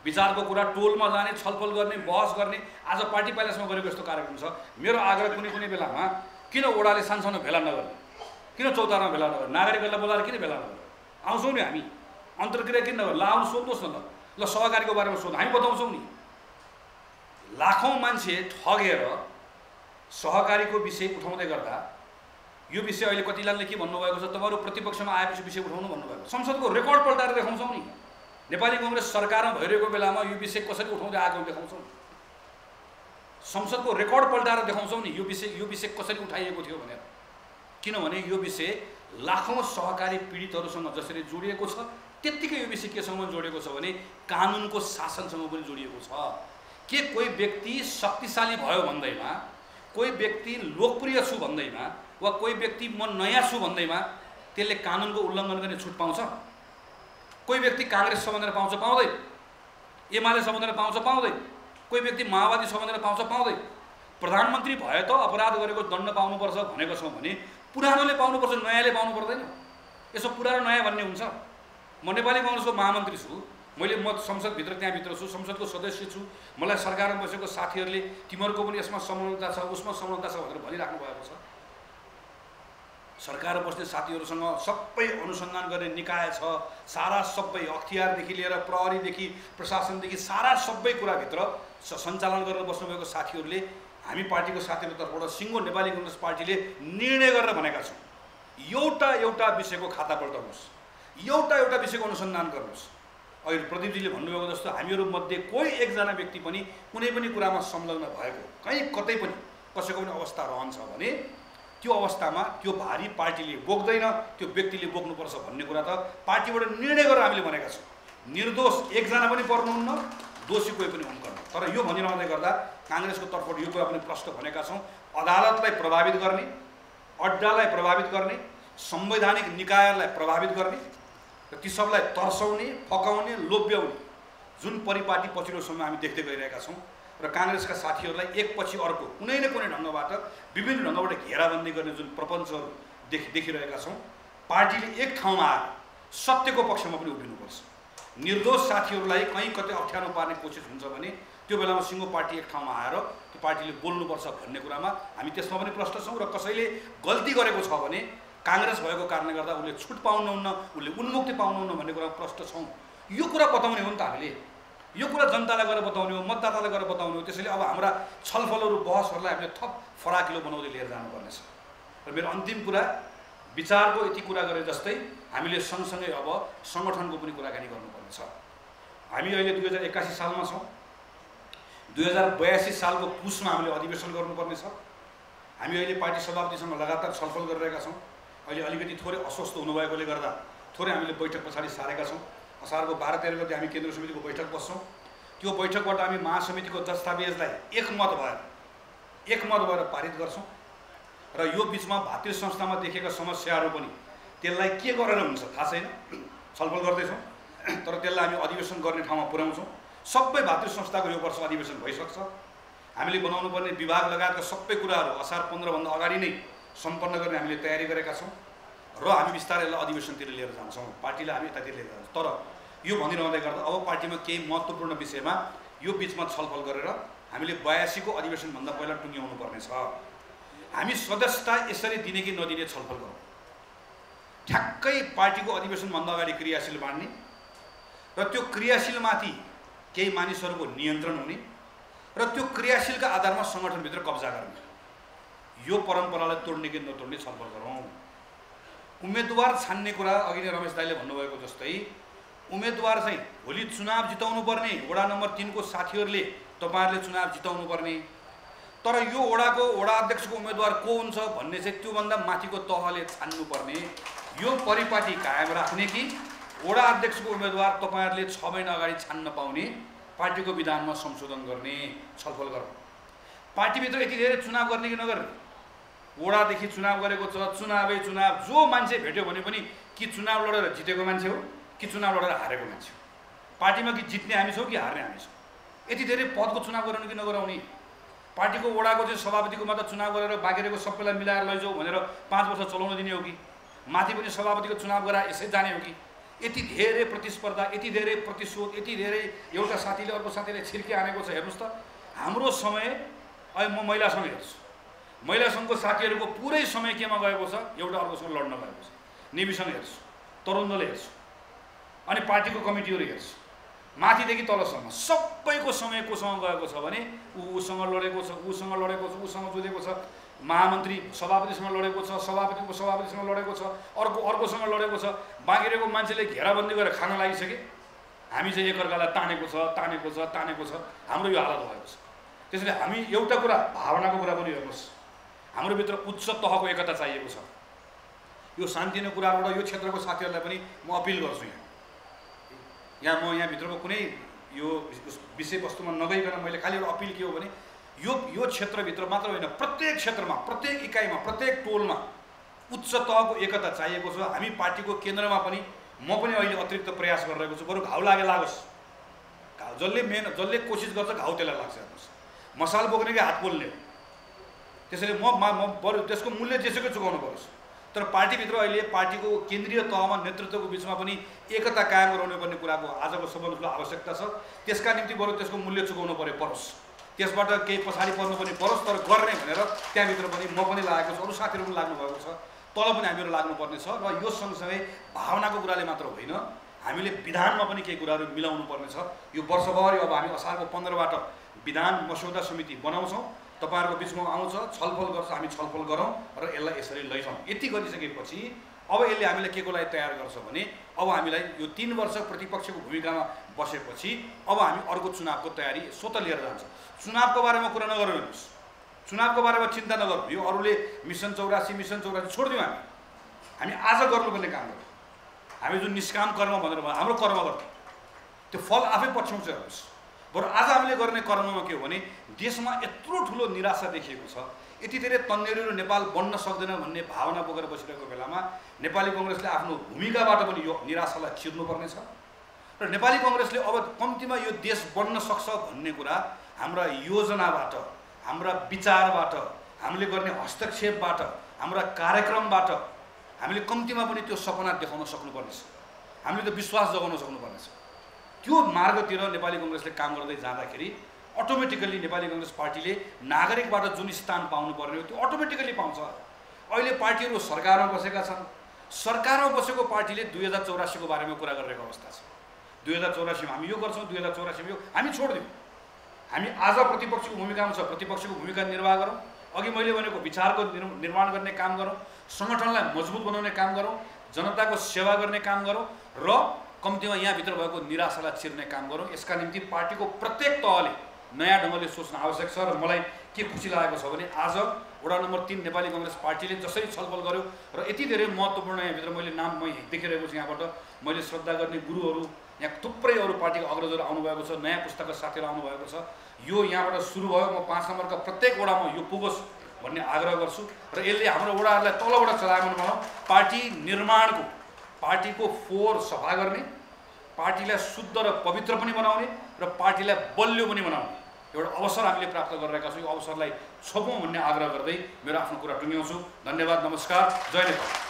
Speaker 1: विचारको कुरा टोलमा जाने, छलफल गर्ने, बहस गर्ने। आज पार्टी प्यालेसमा गरेको यस्तो कार्यक्रम छ। मेरो आग्रह कुनै कुनै बेलामा किन ओडाले सानसानो भेला नगर्ने, किन चौतारामा भेला नगर्ने, नागरिकहरूलाई बोलाएर किन भेला नगर्ने? आउँछौँ नि हामी, अन्तर्क्रिया किन नगर्ने? ल आउनु सोध्नुहोस् न, ल ल सहकारीको बारेमा सोध्नु, हामी बताउँछौँ नि। लाखौँ मान्छे ठगेर सहकारीको विषय उठाउँदै गर्दा यो विषय अहिले कतिजनाले के भन्नुभएको छ, तपाईँहरू प्रतिपक्षमा आएपछि विषय उठाउनु भन्नुभएको। संसदको रेकर्ड पल्टाएर देखाउँछौँ नि। नेपाली कङ्ग्रेस सरकारमा भइरहेको बेलामा यो विषय कसरी उठाउँदै आएको देखाउँछौँ। संसदको रेकर्ड पल्टाएर देखाउँछौँ नि यो विषय यो विषय कसरी उठाइएको थियो भनेर। किनभने यो विषय लाखौँ सहकारी पीडितहरूसँग जसरी जोडिएको छ त्यत्तिकै यो विषय केसँग जोडिएको छ भने कानुनको शासनसँग पनि जोडिएको छ। के कोही व्यक्ति शक्तिशाली भयो भन्दैमा, कोही व्यक्ति लोकप्रिय छु भन्दैमा, वा कोही व्यक्ति म नयाँ छु भन्दैमा त्यसले कानुनको उल्लङ्घन गर्ने छुट पाउँछ? कोही व्यक्ति काङ्ग्रेस छ भनेर पाउँछ? पाउँदैन। एमाले छ भनेर पाउँछ? पाउँदैन। कोही व्यक्ति माओवादी छ भनेर पाउँछ? पाउँदैन। प्रधानमन्त्री भए त अपराध गरेको दण्ड पाउनुपर्छ भनेको छौँ भने पुरानोले पाउनुपर्छ, नयाँले पाउनु पर्दैन। यसो पुरानो नयाँ भन्ने हुन्छ? म नेपाली कङ्ग्रेसको महामन्त्री छु, मैले म संसदभित्र त्यहाँभित्र छु, संसदको सदस्य छु। मलाई सरकारमा बसेको साथीहरूले तिमीहरूको पनि यसमा संलग्नता छ, उसमा संलग्नता छ भनेर भनिराख्नु भएको छ। सरकार बस्ने साथीहरूसँग सबै अनुसन्धान गर्ने निकाय छ, सारा सबै अख्तियारदेखि लिएर प्रहरीदेखि प्रशासनदेखि सारा सबै कुराभित्र सञ्चालन गरेर बस्नुभएको साथीहरूले हामी पार्टीको साथीहरूको तर्फबाट सिङ्गो नेपाली कङ्ग्रेस पार्टीले निर्णय गरेर भनेका छौँ, एउटा एउटा विषयको खाता पल्टाउनुहोस्, एउटा एउटा विषयको अनुसन्धान गर्नुहोस्। अहिले प्रदीपजीले भन्नुभएको जस्तो हामीहरूमध्ये कोही एकजना व्यक्ति पनि कुनै पनि कुरामा संलग्न भएको कहीँ कतै पनि कसैको पनि अवस्था रहन्छ भने त्यो अवस्थामा त्यो भारी पार्टीले बोक्दैन, त्यो व्यक्तिले बोक्नुपर्छ भन्ने कुरा त पार्टीबाट निर्णय गरेर हामीले भनेका छौँ। निर्दोष एकजना पनि पर्नुहुन्न, दोषी कोही पनि हुनुहुन्न। तर यो भनिरहँदै गर्दा काङ्ग्रेसको तर्फबाट यो कुरा पनि प्रश्न भनेका छौँ, अदालतलाई प्रभावित गर्ने, अड्डालाई प्रभावित गर्ने, संवैधानिक निकायलाई प्रभावित गर्ने र ती सबलाई तर्साउने, फकाउने, लोभ्याउने जुन परिपाटी पछिल्लो समय हामी देख्दै गइरहेका छौँ र काङ्ग्रेसका साथीहरूलाई एकपछि अर्को कुनै न कुनै ढङ्गबाट विभिन्न ढङ्गबाट घेराबन्दी गर्ने जुन प्रपञ्चहरू देखि देखिरहेका छौँ, पार्टीले एक ठाउँमा आएर सत्यको पक्षमा पनि उभिनुपर्छ। निर्दोष साथीहरूलाई कहीँ कतै अप्ठ्यारो पार्ने कोसिस हुन्छ भने त्यो बेलामा सिङ्गो पार्टी एक ठाउँमा आएर त्यो पार्टीले बोल्नुपर्छ भन्ने कुरामा हामी त्यसमा पनि प्रश्न छौँ। र कसैले गल्ती गरेको छ भने काङ्ग्रेस भएको कारणले गर्दा उसले छुट पाउनुहुन्न, उसले उन्मुक्ति पाउनुहुन्न भन्ने कुरा प्रश्न छौँ। यो कुरा बताउने हो नि त हामीले, यो कुरा जनतालाई गएर बताउने हो, मतदातालाई गएर बताउने हो। त्यसैले अब हाम्रा छलफलहरू बहसहरूलाई हामीले थप फराकिलो बनाउँदै लिएर जानुपर्नेछ। र मेरो अन्तिम कुरा, विचारको यति कुरा गरे जस्तै हामीले सँगसँगै अब सङ्गठनको पनि कुराकानी गर्नुपर्नेछ। हामी अहिले दुई हजार एक्कासी सालमा छौँ, दुई हजार बयासी सालको पुसमा हामीले अधिवेशन गर्नुपर्नेछ। हामी अहिले पार्टी सभापतिसँग लगातार छलफल गरिरहेका छौँ। अहिले अलिकति थोरै अस्वस्थ हुनुभएकोले गर्दा थोरै हामीले बैठक पछाडि सारेका छौँ। असारको बाह्र तेह्र गते हामी केन्द्र समितिको बैठक बस्छौँ। त्यो बैठकबाट हामी महासमितिको दस्तावेजलाई एकमत भएर एकमत भएर पारित गर्छौँ र यो बिचमा भातृ संस्थामा देखेका समस्याहरू पनि त्यसलाई के गरेर हुन्छ थाहा छैन, छलफल गर्दैछौँ। तर त्यसलाई हामी अधिवेशन गर्ने ठाउँमा पुर्याउँछौँ। सबै भातृ संस्थाको यो वर्ष अधिवेशन भइसक्छ। हामीले बनाउनु पर्ने विभाग लगायतका सबै कुराहरू असार पन्ध्रभन्दा अगाडि नै सम्पन्न गर्ने हामीले तयारी गरेका छौँ र हामी बिस्तारै यसलाई अधिवेशनतिर लिएर जान्छौँ। पार्टीलाई हामी यतातिर लिएर जान्छौँ। तर यो भनिरहँदै गर्दा अब पार्टीमा केही महत्त्वपूर्ण विषयमा यो बिचमा छलफल गरेर हामीले बयासीको अधिवेशनभन्दा पहिला टुङ्ग्याउनु पर्नेछ। हामी सदस्यता यसरी दिने कि नदिने छलफल गरौँ। ठ्याक्कै पार्टीको अधिवेशनभन्दा अगाडि क्रियाशील मान्ने र त्यो क्रियाशीलमाथि केही मानिसहरूको नियन्त्रण हुने र त्यो क्रियाशीलका आधारमा सङ्गठनभित्र कब्जा गर्ने, यो परम्परालाई तोड्ने कि नतोड्ने छलफल गरौँ। उम्मेदवार छान्ने कुरा अघि नै रमेश दाइले भन्नुभएको जस्तै उम्मेदवार चाहिँ भोलि चुनाव जिताउनु पर्ने वडा नम्बर तिनको साथीहरूले तपाईँहरूले चुनाव जिताउनु पर्ने। तर यो वडाको वडा अध्यक्षको उम्मेदवार को हुन्छ भन्ने चाहिँ त्योभन्दा माथिको तहले छान्नुपर्ने, यो परिपाटी कायम राख्ने कि वडा अध्यक्षको उम्मेदवार तपाईँहरूले छ महिना अगाडि छान्न पाउने पार्टीको विधानमा संशोधन गर्ने छलफल गरौँ। पार्टीभित्र यति धेरै चुनाव गर्ने कि नगर्ने, वडादेखि चुनाव गरेको छ, चुनावै चुनाव, जो मान्छे भेट्यो भने पनि कि चुनाव लडेर जितेको मान्छे हो कि चुनाव लडेर हारेको मान्छे हो। पार्टीमा कि जित्ने हामी छौँ कि हार्ने हामी छौँ। यति धेरै पदको चुनाव गराउने कि नगराउने, पार्टीको वडाको चाहिँ सभापतिको मात्र चुनाव गरेर बाँकी सबैलाई मिलाएर लैजाऊ भनेर पाँच वर्ष चलाउन दिने हो कि माथि पनि सभापतिको चुनाव गराए यसै जाने हो कि, यति धेरै प्रतिस्पर्धा, यति धेरै प्रतिशोध, यति धेरै एउटा साथीले अर्को साथीलाई छिर्की हानेको छ। हेर्नुहोस् त, हाम्रो समय अहिले म महिला सङ्घ हेर्छु, महिला सङ्घको साथीहरूको पुरै समय केमा गएको छ? एउटा अर्कोसँग लड्न गएको छ। नेविसँग हेर्छु, तरुणले हेर्छु, अनि पार्टीको कमिटीहरू हेर्छु, माथिदेखि तलसम्म सबैको समय कोसँग गएको छ भने ऊ उसँग लडेको छ, उसँग लडेको छ, उसँग जुधेको छ, महामन्त्री सभापतिसँग लडेको छ, सभापतिको सभापतिसँग लडेको छ, अर्को अर्कोसँग लडेको छ। बाँकी रहेको मान्छेले घेराबन्दी गरेर खान लागिसके, हामी चाहिँ एकअर्कालाई तानेको छ तानेको छ तानेको छ। हाम्रो यो हालत भएको छ। त्यसैले हामी एउटा कुरा, भावनाको कुरा पनि हेर्नुहोस्, हाम्रो भित्र उच्च तहको एकता चाहिएको छ। यो शान्तिने कुराबाट यो क्षेत्रको साथीहरूलाई पनि म अपिल गर्छु। यहाँ यहाँ म यहाँभित्रको कुनै यो विषयवस्तुमा नगइकन मैले खालि एउटा अपिल के हो भने यो यो क्षेत्रभित्र मात्र होइन, प्रत्येक क्षेत्रमा, प्रत्येक इकाइमा, प्रत्येक टोलमा उच्च तहको एकता चाहिएको छ। हामी पार्टीको केन्द्रमा पनि म पनि अहिले अतिरिक्त प्रयास गरिरहेको छु। बरु घाउ लागे लागोस्, घाउ जसले मेन जसले कोसिस गर्छ घाउ त्यसलाई लाग्छ। हेर्नुहोस्, मसाल बोक्ने कि हात पोल्ने। त्यसैले म म बरु त्यसको मूल्य जेसुकै चुकाउनु परोस्। तर पार्टीभित्र अहिले पार्टीको केन्द्रीय तहमा नेतृत्वको बिचमा पनि एकता कायम गराउनु पर्ने कुराको आजको सबभन्दा ठुलो आवश्यकता छ। त्यसका निम्ति बरु त्यसको मूल्य चुकाउनु परे परोस्, त्यसबाट केही पछाडि पर्नु पनि परोस्, तर गर्ने भनेर त्यहाँभित्र पनि म पनि लागेको छु, अरू साथीहरू पनि लाग्नु भएको छ, तल पनि हामीहरू लाग्नुपर्ने छ। र यो सँगसँगै भावनाको कुराले मात्र होइन, हामीले विधानमा पनि केही कुराहरू मिलाउनु पर्ने छ। यो वर्षभरि अब हामी असारको पन्ध्रबाट विधान मस्यौदा समिति बनाउँछौँ, तपाईँहरूको बिचमा आउँछ, छलफल गर्छ, हामी छलफल गरौँ र यसलाई यसरी लैजाउँ। यति गरिसकेपछि अब यसले हामीलाई के को लागि तयार गर्छ भने अब हामीलाई यो तीन वर्ष प्रतिपक्षको भूमिकामा बसेपछि अब हामी अर्को चुनावको तयारी स्वतः लिएर जान्छ। चुनावको बारेमा कुरा नगरौँ, हेर्नुहोस्, चुनावको बारेमा चिन्ता नगरौँ। यो अरूले मिसन चौरासी मिसन चौरासी छोडिदिउँ। हामी हामी आज गर्नुपर्ने काम गरौँ। हामी जुन निष्काम कर्म भनेर हाम्रो कर्म गरौँ, त्यो फल आफै पछ्याउँछ। हेर्नुहोस्, बरु आज हामीले गर्ने कर्ममा के हो भने देशमा यत्रो ठुलो निराशा देखिएको छ, यति धेरै तन्नेरीहरू नेपाल बन्न सक्दैन भन्ने भावना बोकेर बसिरहेको बेलामा नेपाली कङ्ग्रेसले आफ्नो भूमिकाबाट पनि यो निराशालाई चिर्नुपर्ने छ। र नेपाली कङ्ग्रेसले अब कम्तीमा यो देश बन्न सक्छ भन्ने कुरा हाम्रा योजनाबाट, हाम्रा विचारबाट, हामीले गर्ने हस्तक्षेपबाट, हाम्रा कार्यक्रमबाट हामीले कम्तीमा पनि त्यो सपना देखाउन सक्नुपर्नेछ। हामीले त विश्वास जगाउन सक्नुपर्नेछ। त्यो मार्गतिर नेपाली कङ्ग्रेसले काम गर्दै जाँदाखेरि अटोमेटिकली नेपाली कङ्ग्रेस पार्टीले नागरिकबाट जुन स्थान पाउनुपर्ने हो त्यो अटोमेटिकली पाउँछ। अहिले पार्टीहरू सरकारमा बसेका छन्, सरकारमा बसेको पार्टीले दुई हजार चौरासीको बारेमा कुरा गरिरहेको अवस्था छ। दुई हजार चौरासीमा हामी यो गर्छौँ, दुई हजार चौरासीमा यो हामी छोडिदिउँ। हामी आज प्रतिपक्षको भूमिकामा छ, प्रतिपक्षको भूमिका निर्वाह गरौँ। अघि मैले भनेको विचारको निर्माण गर्ने काम गरौँ, सङ्गठनलाई मजबुत बनाउने काम गरौँ, जनताको सेवा गर्ने काम गरौँ र कम्तीमा यहाँभित्र भएको निराशालाई चिर्ने काम गरौँ। यसका निम्ति पार्टीको प्रत्येक तहले नयाँ ढङ्गले सोच्न आवश्यक छ। र मलाई के खुसी लागेको छ भने आज वडा नम्बर तीन नेपाली कङ्ग्रेस पार्टीले जसरी छलफल गर्यो र यति धेरै महत्त्वपूर्ण यहाँभित्र मैले नाम मै देखिरहेको छु। यहाँबाट मैले श्रद्धा गर्ने गुरुहरू, यहाँ थुप्रै अरू पार्टीको अग्रजहरू आउनुभएको छ, नयाँ पुस्ताका साथीहरू आउनुभएको छ। यो यहाँबाट सुरु भयो। म पाँच नम्बरका प्रत्येक वडामा यो पुगोस् भन्ने आग्रह गर्छु र यसले हाम्रो वडाहरूलाई तलबाट चलायमान बनाऊ। पार्टी निर्माणको, पार्टीको फोहोर सफा गर्ने, पार्टीलाई शुद्ध र पवित्र पनि बनाउने र पार्टीलाई बलियो पनि बनाउने एउटा अवसर हामीले प्राप्त गरिरहेका छौँ। यो अवसरलाई छोपौँ भन्ने आग्रह गर्दै मेरो आफ्नो कुरा टुङ्ग्याउँछु। धन्यवाद, नमस्कार, जय नेपाल।